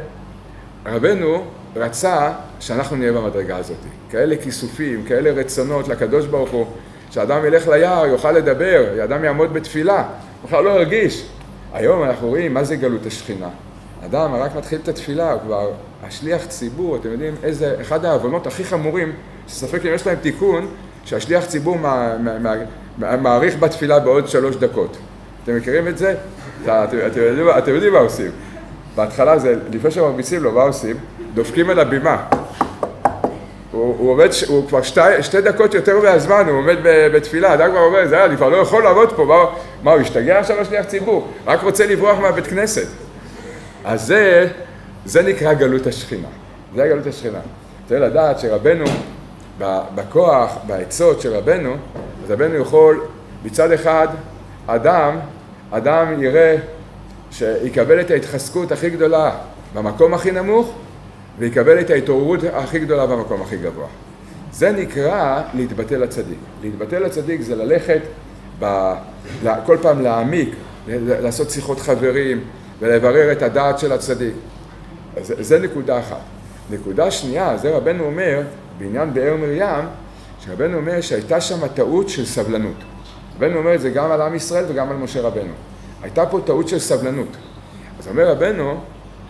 רבנו רצה שאנחנו נהיה במדרגה הזאת. כאלה כיסופים, כאלה רצונות לקדוש ברוך הוא, שאדם ילך ליער, יוכל לדבר, אדם יעמוד בתפילה, בכלל לא ירגיש. היום אנחנו רואים מה זה גלות השכינה. אדם רק מתחיל את התפילה, הוא כבר השליח ציבור, אתם יודעים איזה, אחד העוונות הכי חמורים, שספק אם יש להם תיקון, שהשליח ציבור מעריך בתפילה בעוד שלוש דקות. אתם מכירים את זה? אתם, אתם, יודעים, אתם יודעים מה עושים. בהתחלה זה, לפני שמרביצים לו, מה עושים? דופקים על הבימה. הוא, הוא עומד, הוא כבר שתי, שתי דקות יותר מהזמן, הוא עומד בתפילה, אדם כבר אומר, זה, אני כבר לא יכול לעבוד פה, מה, מה הוא השתגע עכשיו לשליח ציבור? רק רוצה לברוח מהבית כנסת. אז זה, זה נקרא גלות השכינה. זה גלות השכינה. צריך לדעת שרבנו, בכוח, בעצות של רבנו, אז רבנו יכול, מצד אחד, אדם, אדם יראה שיקבל את ההתחזקות הכי גדולה במקום הכי נמוך, ויקבל את ההתעוררות הכי גדולה במקום הכי גבוה. זה נקרא להתבטא לצדיק. להתבטא לצדיק זה ללכת, ב, כל פעם להעמיק, לעשות שיחות חברים, ולברר את הדעת של הצדיק. זה, זה נקודה אחת. נקודה שנייה, זה רבנו אומר, בעניין באר מרים, שרבנו אומר שהייתה שם טעות של סבלנות. רבנו אומר את זה גם על עם ישראל וגם על משה רבנו. הייתה פה טעות של סבלנות. אז אומר רבנו,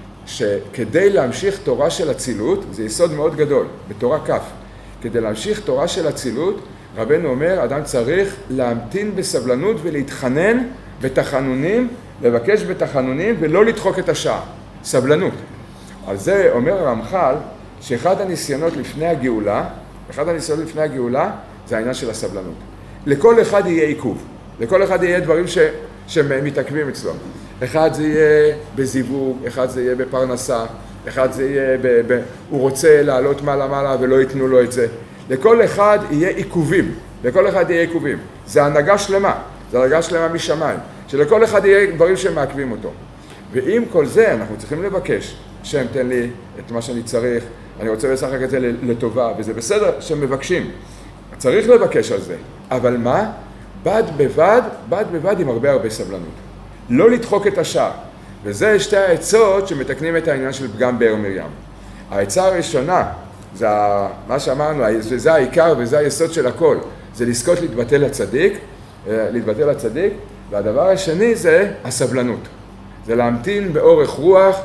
שכדי להמשיך תורה של אצילות, זה יסוד מאוד גדול, בתורה כ', כדי להמשיך תורה של אצילות, רבנו אומר, אדם צריך להמתין בסבלנות ולהתחנן בתחנונים, לבקש בתחנונים ולא לדחוק את השעה. סבלנות. על זה אומר הרמח"ל, שאחד הניסיונות לפני הגאולה, אחד הניסיונות לפני הגאולה, זה העניין של הסבלנות. לכל אחד יהיה עיכוב, לכל אחד יהיה דברים ש... שמתעכבים אצלו. אחד זה יהיה בזיווג, אחד זה יהיה בפרנסה, אחד זה יהיה, ב... ב... הוא רוצה לעלות מעלה מעלה ולא ייתנו לו את זה. לכל אחד יהיה עיכובים, לכל אחד יהיה עיכובים. זה הנהגה שלמה, זה הנהגה שלמה משמיים, שלכל אחד יהיה דברים שמעכבים אותו. ועם כל זה אנחנו צריכים לבקש, שם תן לי את מה שאני צריך, אני רוצה לשחק את זה לטובה, וזה בסדר שמבקשים. צריך לבקש על זה, אבל מה? בד בבד, בד בבד עם הרבה הרבה סבלנות. לא לדחוק את השעה. וזה שתי העצות שמתקנים את העניין של פגם באר מרים. העצה הראשונה, זה מה שאמרנו, זה העיקר וזה היסוד של הכל. זה לזכות להתבטא לצדיק, להתבטא לצדיק, והדבר השני זה הסבלנות. זה להמתין באורך רוח,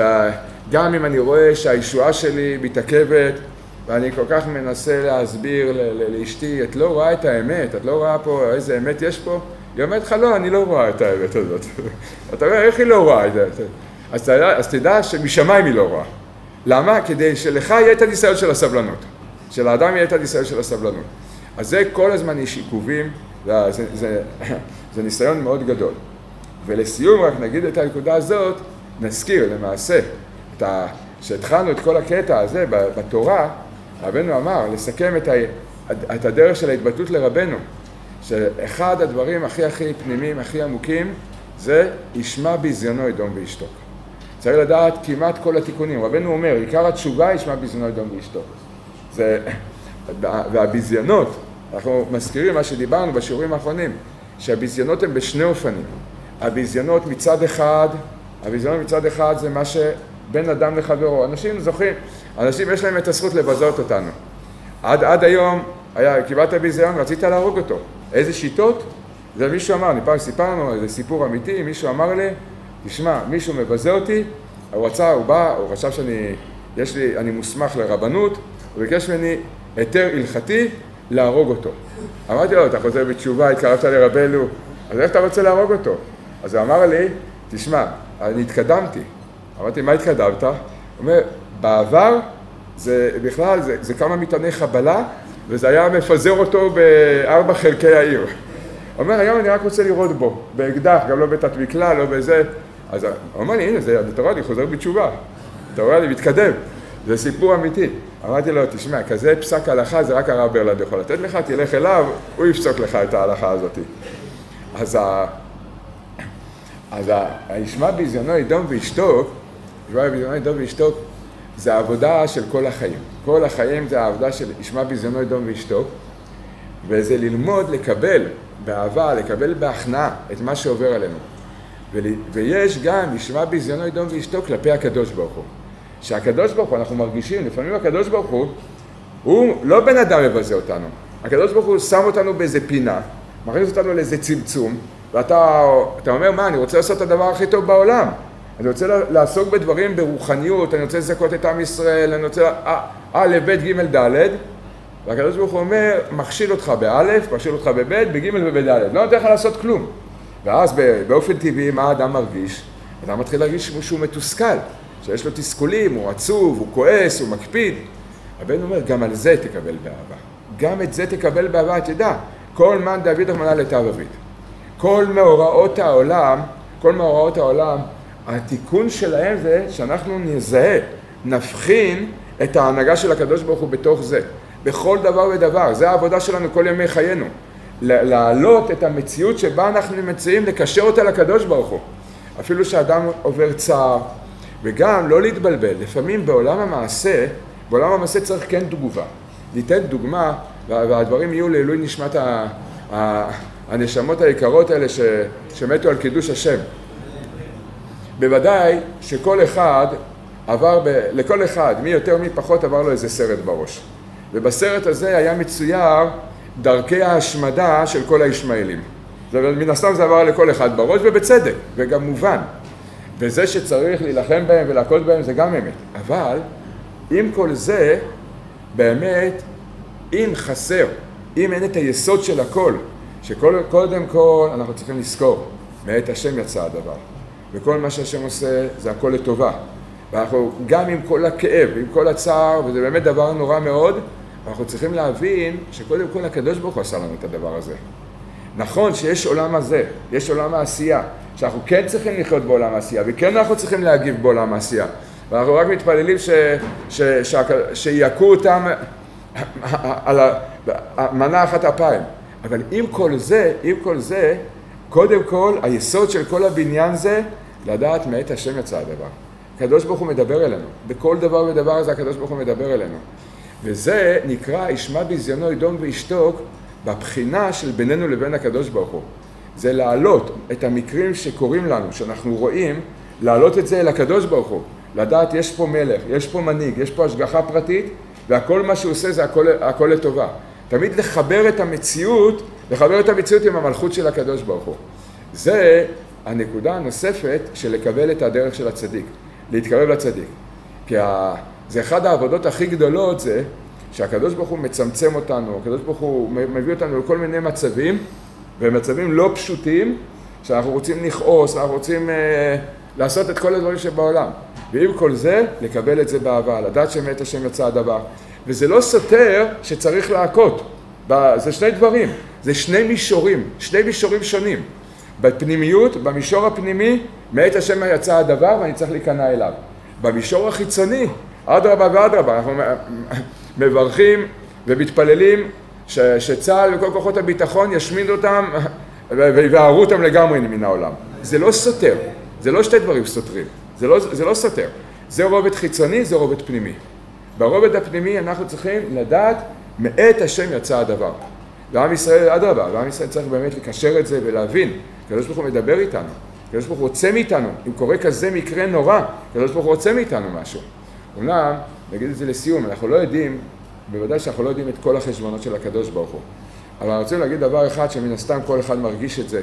שגם אם אני רואה שהישועה שלי מתעכבת, ואני כל כך מנסה להסביר לאשתי, את לא רואה את האמת, את לא רואה פה איזה אמת יש פה? היא אומרת לך, לא, אני לא רואה את האמת הזאת. אתה אומר, איך היא לא רואה את זה? אז תדע, אז תדע שמשמיים היא לא רואה. למה? כדי שלך יהיה את הניסיון של הסבלנות. שלאדם יהיה את הניסיון של הסבלנות. אז זה כל הזמן יש עיכובים, זה, זה, זה, זה ניסיון מאוד גדול. ולסיום רק נגיד את הנקודה הזאת, נזכיר למעשה, את ה, שהתחלנו את כל הקטע הזה בתורה, רבנו אמר, לסכם את, ה, את הדרך של ההתבטאות לרבנו, שאחד הדברים הכי הכי פנימיים, הכי עמוקים, זה ישמע ביזיונו ידום וישתוק. צריך לדעת כמעט כל התיקונים. רבנו אומר, עיקר התשובה ישמע ביזיונו ידום וישתוק. זה, והביזיונות, אנחנו מזכירים מה שדיברנו בשיעורים האחרונים, שהביזיונות הם בשני אופנים. הביזיונות מצד אחד, הביזיונות מצד אחד זה מה שבין אדם לחברו. אנשים זוכרים, אנשים יש להם את הזכות לבזות אותנו. עד, עד היום, היה, קיבלת ביזיון, רצית להרוג אותו. איזה שיטות? זה מישהו אמר, אני פעם סיפרנו, איזה סיפור אמיתי, מישהו אמר לי, תשמע, מישהו מבזה אותי, הוא רצה, הוא בא, הוא חשב שאני, יש לי, אני מוסמך לרבנות, הוא ביקש ממני היתר הלכתי להרוג אותו. אמרתי לו, אתה חוזר בתשובה, התקרבת לרבנו, אז איך אתה רוצה להרוג אותו? אז הוא אמר לי, תשמע, אני התקדמתי. אמרתי, מה התקדמת? הוא אומר, בעבר, זה בכלל, זה, זה כמה מטעני חבלה, וזה היה מפזר אותו בארבע חלקי העיר. הוא אומר, היום אני רק רוצה לראות בו, באקדח, גם לא בתת מקלע, לא בזה. אז הוא אומר לי, הנה, זה, אתה רואה, אני חוזר בתשובה. אתה רואה, אני מתקדם. זה סיפור אמיתי. אמרתי לו, תשמע, כזה פסק הלכה, זה רק הרב ברלנד יכול לתת לך, תלך אליו, הוא יפסוק לך את ההלכה הזאת. אז ה... אז הישמע ביזיונו ידום וישתוק, ישמע ביזיונו ידום וישתוק, זה העבודה של כל החיים. כל החיים זה העבודה של ישמע ביזיונו ידום וישתוק, וזה ללמוד לקבל באהבה, לקבל בהכנעה את מה שעובר עלינו. ויש גם ישמע ביזיונו ידום וישתוק כלפי הקדוש ברוך הוא. שהקדוש ברוך הוא, אנחנו מרגישים, לפעמים הקדוש ברוך הוא, הוא לא בן אדם מבזה אותנו. הקדוש ברוך הוא שם אותנו באיזה פינה, מכניס אותנו לאיזה צמצום, ואתה אתה אומר, מה, אני רוצה לעשות את הדבר הכי טוב בעולם. אני רוצה לעסוק בדברים ברוחניות, אני רוצה לזכות את עם ישראל, אני רוצה... א', ב', ג', ד', והקדוש ברוך הוא אומר, מכשיל אותך באלף, מכשיל אותך בב', בג' ובד', לא נותן לך לעשות כלום. ואז באופן טבעי, מה האדם מרגיש? האדם מתחיל להרגיש שהוא מתוסכל, שיש לו תסכולים, הוא עצוב, הוא כועס, הוא מקפיד. הבן אומר, גם על זה תקבל באהבה. גם את זה תקבל באהבה, תדע. כל מן דוד רחמנא לטב אביד. כל מאורעות העולם, כל מאורעות העולם, התיקון שלהם זה שאנחנו נזהה נבחין את ההנהגה של הקדוש ברוך הוא בתוך זה, בכל דבר ודבר. זה העבודה שלנו כל ימי חיינו. להעלות את המציאות שבה אנחנו מציעים, לקשר אותה לקדוש ברוך הוא. אפילו שאדם עובר צער, וגם לא להתבלבל. לפעמים בעולם המעשה, בעולם המעשה צריך כן תגובה. ניתן דוגמה, והדברים יהיו לעילוי נשמת ה, ה, הנשמות היקרות האלה ש, שמתו על קידוש השם. בוודאי שכל אחד עבר, ב, לכל אחד, מי יותר מי פחות, עבר לו איזה סרט בראש. ובסרט הזה היה מצויר דרכי ההשמדה של כל הישמעאלים. מן הסתם זה עבר לכל אחד בראש, ובצדק, וגם מובן. וזה שצריך להילחם בהם ולהכות בהם זה גם אמת. אבל עם כל זה, באמת, אם חסר, אם אין את היסוד של הכל, שקודם כל אנחנו צריכים לזכור, מאת השם יצא הדבר. וכל מה שהשם עושה זה הכל לטובה. ואנחנו גם עם כל הכאב, עם כל הצער, וזה באמת דבר נורא מאוד, אנחנו צריכים להבין שקודם כל הקדוש ברוך הוא עשה לנו את הדבר הזה. נכון שיש עולם הזה, יש עולם העשייה, שאנחנו כן צריכים לחיות בעולם העשייה, וכן אנחנו צריכים להגיב בעולם העשייה. ואנחנו רק מתפללים ש, ש, ש, שיעקו אותם על המנה אחת אפיים. אבל עם כל זה, עם כל זה, קודם כל, היסוד של כל הבניין זה, לדעת מאת השם יצא הדבר. הקדוש ברוך הוא מדבר אלינו. בכל דבר ודבר הזה הקדוש ברוך הוא מדבר אלינו. וזה נקרא, ישמע בזיונו ידום וישתוק, בבחינה של בינינו לבין הקדוש ברוך הוא. זה להעלות את המקרים שקורים לנו, שאנחנו רואים, להעלות את זה אל הקדוש ברוך הוא. לדעת, יש פה מלך, יש פה מנהיג, יש פה השגחה פרטית, והכל מה שהוא עושה זה הכל, הכל לטובה. תמיד לחבר את המציאות, לחבר את המציאות עם המלכות של הקדוש ברוך הוא. זה הנקודה הנוספת של לקבל את הדרך של הצדיק, להתקרב לצדיק. כי ה... זה אחד העבודות הכי גדולות זה שהקדוש ברוך הוא מצמצם אותנו, הקדוש ברוך הוא מביא אותנו לכל מיני מצבים, ומצבים לא פשוטים, שאנחנו רוצים לכעוס, אנחנו רוצים אה, לעשות את כל הדברים שבעולם. ועם כל זה, לקבל את זה באהבה, לדעת שמאת השם יצא הדבר. וזה לא סותר שצריך להכות. זה שני דברים, זה שני מישורים, שני מישורים שונים. בפנימיות, במישור הפנימי, מאת השם יצא הדבר ואני צריך להיכנע אליו. במישור החיצוני, אדרבה ואדרבה, אנחנו מברכים ומתפללים ש, שצה"ל וכל כוחות הביטחון ישמיד אותם ויבערו אותם לגמרי מן העולם. זה לא סותר, זה לא שתי דברים סותרים, זה לא, זה לא סותר. זה רובד חיצוני, זה רובד פנימי. ברובד הפנימי אנחנו צריכים לדעת מאת השם יצא הדבר. ועם ישראל אדרבה, ועם ישראל צריך באמת לקשר את זה ולהבין, הקדוש ברוך הוא מדבר איתנו, הקדוש ברוך הוא רוצה מאיתנו, אם קורה כזה מקרה נורא, הקדוש ברוך הוא רוצה מאיתנו משהו. אומנם, נגיד את זה לסיום, אנחנו לא יודעים, בוודאי שאנחנו לא יודעים את כל החשבונות של הקדוש ברוך הוא. אבל אני רוצה להגיד דבר אחד שמן הסתם כל אחד מרגיש את זה,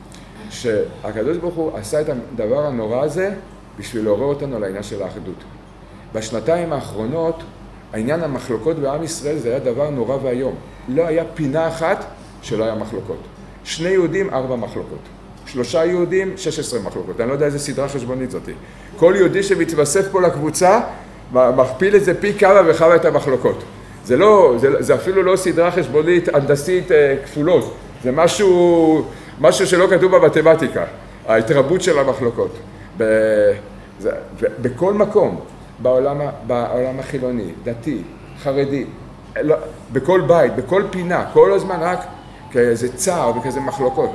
שהקדוש ברוך הוא עשה את הדבר הנורא הזה בשביל לעורר אותנו לעניין של האחדות. בשנתיים האחרונות, העניין המחלוקות בעם ישראל זה היה דבר נורא והיום. לא היה פינה אחת שלא היה מחלוקות. שני יהודים, ארבע מחלוקות. שלושה יהודים, שש עשרה מחלוקות. אני לא יודע איזה סדרה חשבונית זאתי. כל יהודי שמתווסף פה לקבוצה, מכפיל את זה פי כמה וכמה את המחלוקות. זה לא, זה, זה אפילו לא סדרה חשבונית, הנדסית, כפולות. זה משהו, משהו שלא כתוב במתמטיקה. ההתרבות של המחלוקות. ב, זה, בכל מקום, בעולם, בעולם החילוני, דתי, חרדי, לא, בכל בית, בכל פינה, כל הזמן רק כאיזה צער וכזה מחלוקות.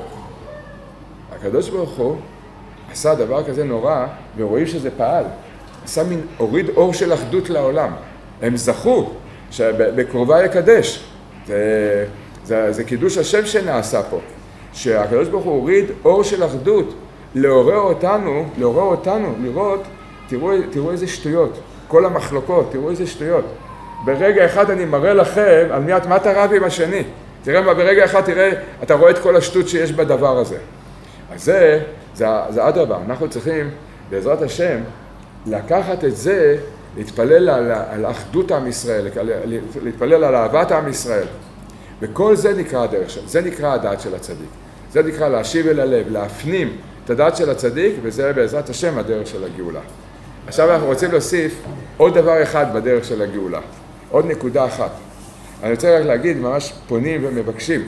הקדוש ברוך הוא עשה דבר כזה נורא, ורואים שזה פעל. עשה מין, הוריד אור של אחדות לעולם. הם זכו שבקרובה יקדש. זה, זה, זה קידוש השם שנעשה פה. שהקדוש ברוך הוא הוריד אור של אחדות, לעורר אותנו, לעורר אותנו, לראות, תראו, תראו איזה שטויות. כל המחלוקות, תראו איזה שטויות. ברגע אחד אני מראה לכם על מי, מה אתה רב עם השני. תראה מה, ברגע אחד תראה, אתה רואה את כל השטות שיש בדבר הזה. אז זה, זה, זה אדרבה. אנחנו צריכים, בעזרת השם, לקחת את זה, להתפלל על, על אחדות עם ישראל, להתפלל על אהבת עם ישראל. וכל זה נקרא הדרך של, זה נקרא הדעת של הצדיק. זה נקרא להשיב אל הלב, להפנים את הדעת של הצדיק, וזה בעזרת השם הדרך של הגאולה. עכשיו אנחנו רוצים להוסיף עוד דבר אחד בדרך של הגאולה. עוד נקודה אחת. אני רוצה רק להגיד, ממש פונים ומבקשים.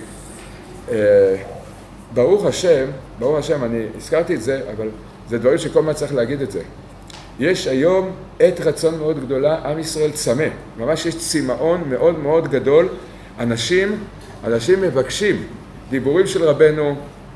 ברוך השם, ברוך השם, אני הזכרתי את זה, אבל זה דברים שכל מה צריך להגיד את זה. יש היום עת רצון מאוד גדולה, עם ישראל צמא, ממש יש צמאון מאוד מאוד גדול, אנשים, אנשים מבקשים, דיבורים של רבנו,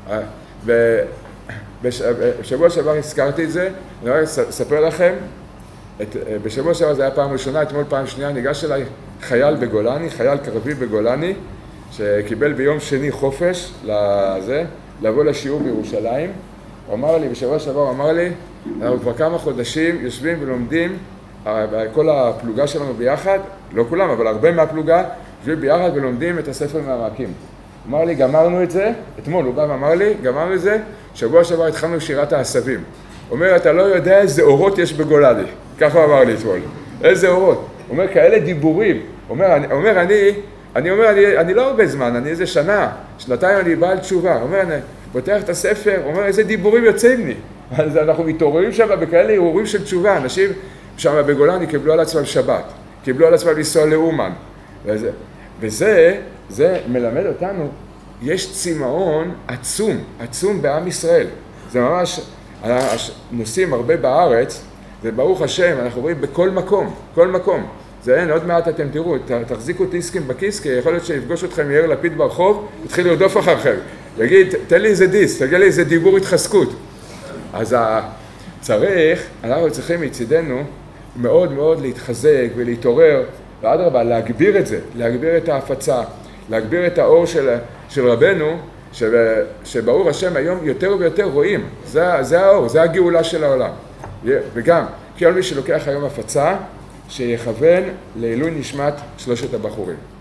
ובשבוע שעבר הזכרתי את זה, אני רק אספר לכם, את, בשבוע שעבר זה היה פעם ראשונה, אתמול פעם שנייה, ניגש אליי חייל בגולני, חייל קרבי בגולני, שקיבל ביום שני חופש לזה, לבוא לשיעור בירושלים. הוא אמר לי, בשבוע שעבר הוא אמר לי, אנחנו כבר כמה חודשים יושבים ולומדים, כל הפלוגה שלנו ביחד, לא כולם, אבל הרבה מהפלוגה, יושבים ביחד ולומדים את הספר מהמעקים. הוא אמר לי, גמרנו את זה, אתמול הוא בא ואמר לי, גמרנו את זה, שבוע שעבר התחלנו שירת העשבים. הוא אומר, אתה לא יודע איזה אורות יש בגולני. ככה הוא אמר לי אתמול. איזה אורות. הוא אומר, כאלה דיבורים. הוא אומר, אני, אומר, אני, אני אומר, אני, אני לא הרבה זמן, אני איזה שנה, שנתיים אני בעל תשובה. הוא אומר, אני פותח את הספר, הוא אומר, איזה דיבורים יוצאים לי. אז אנחנו מתעוררים שם בכאלה הרהורים של תשובה. אנשים שם בגולני קיבלו על עצמם שבת, קיבלו על עצמם לנסוע לאומן. וזה, וזה זה מלמד אותנו, יש צמאון עצום, עצום בעם ישראל. זה ממש, נוסעים הרבה בארץ, זה ברוך השם, אנחנו רואים בכל מקום, כל מקום. זה אין, עוד מעט אתם תראו, תחזיקו דיסקים בכיס, כי יכול להיות שיפגוש אתכם יאיר לפיד ברחוב, יתחיל לרדוף אחריכם. יגיד, תן לי איזה דיסק, תגיד לי איזה דיבור התחזקות. אז צריך, אנחנו צריכים מצידנו מאוד מאוד להתחזק ולהתעורר, ואדרבה, להגביר את זה, להגביר את ההפצה, להגביר את האור של, של רבנו, שברוך השם היום יותר ויותר רואים. זה, זה האור, זה הגאולה של העולם. וגם, כל מי שלוקח היום הפצה, שיכוון לעילוי נשמת שלושת הבחורים.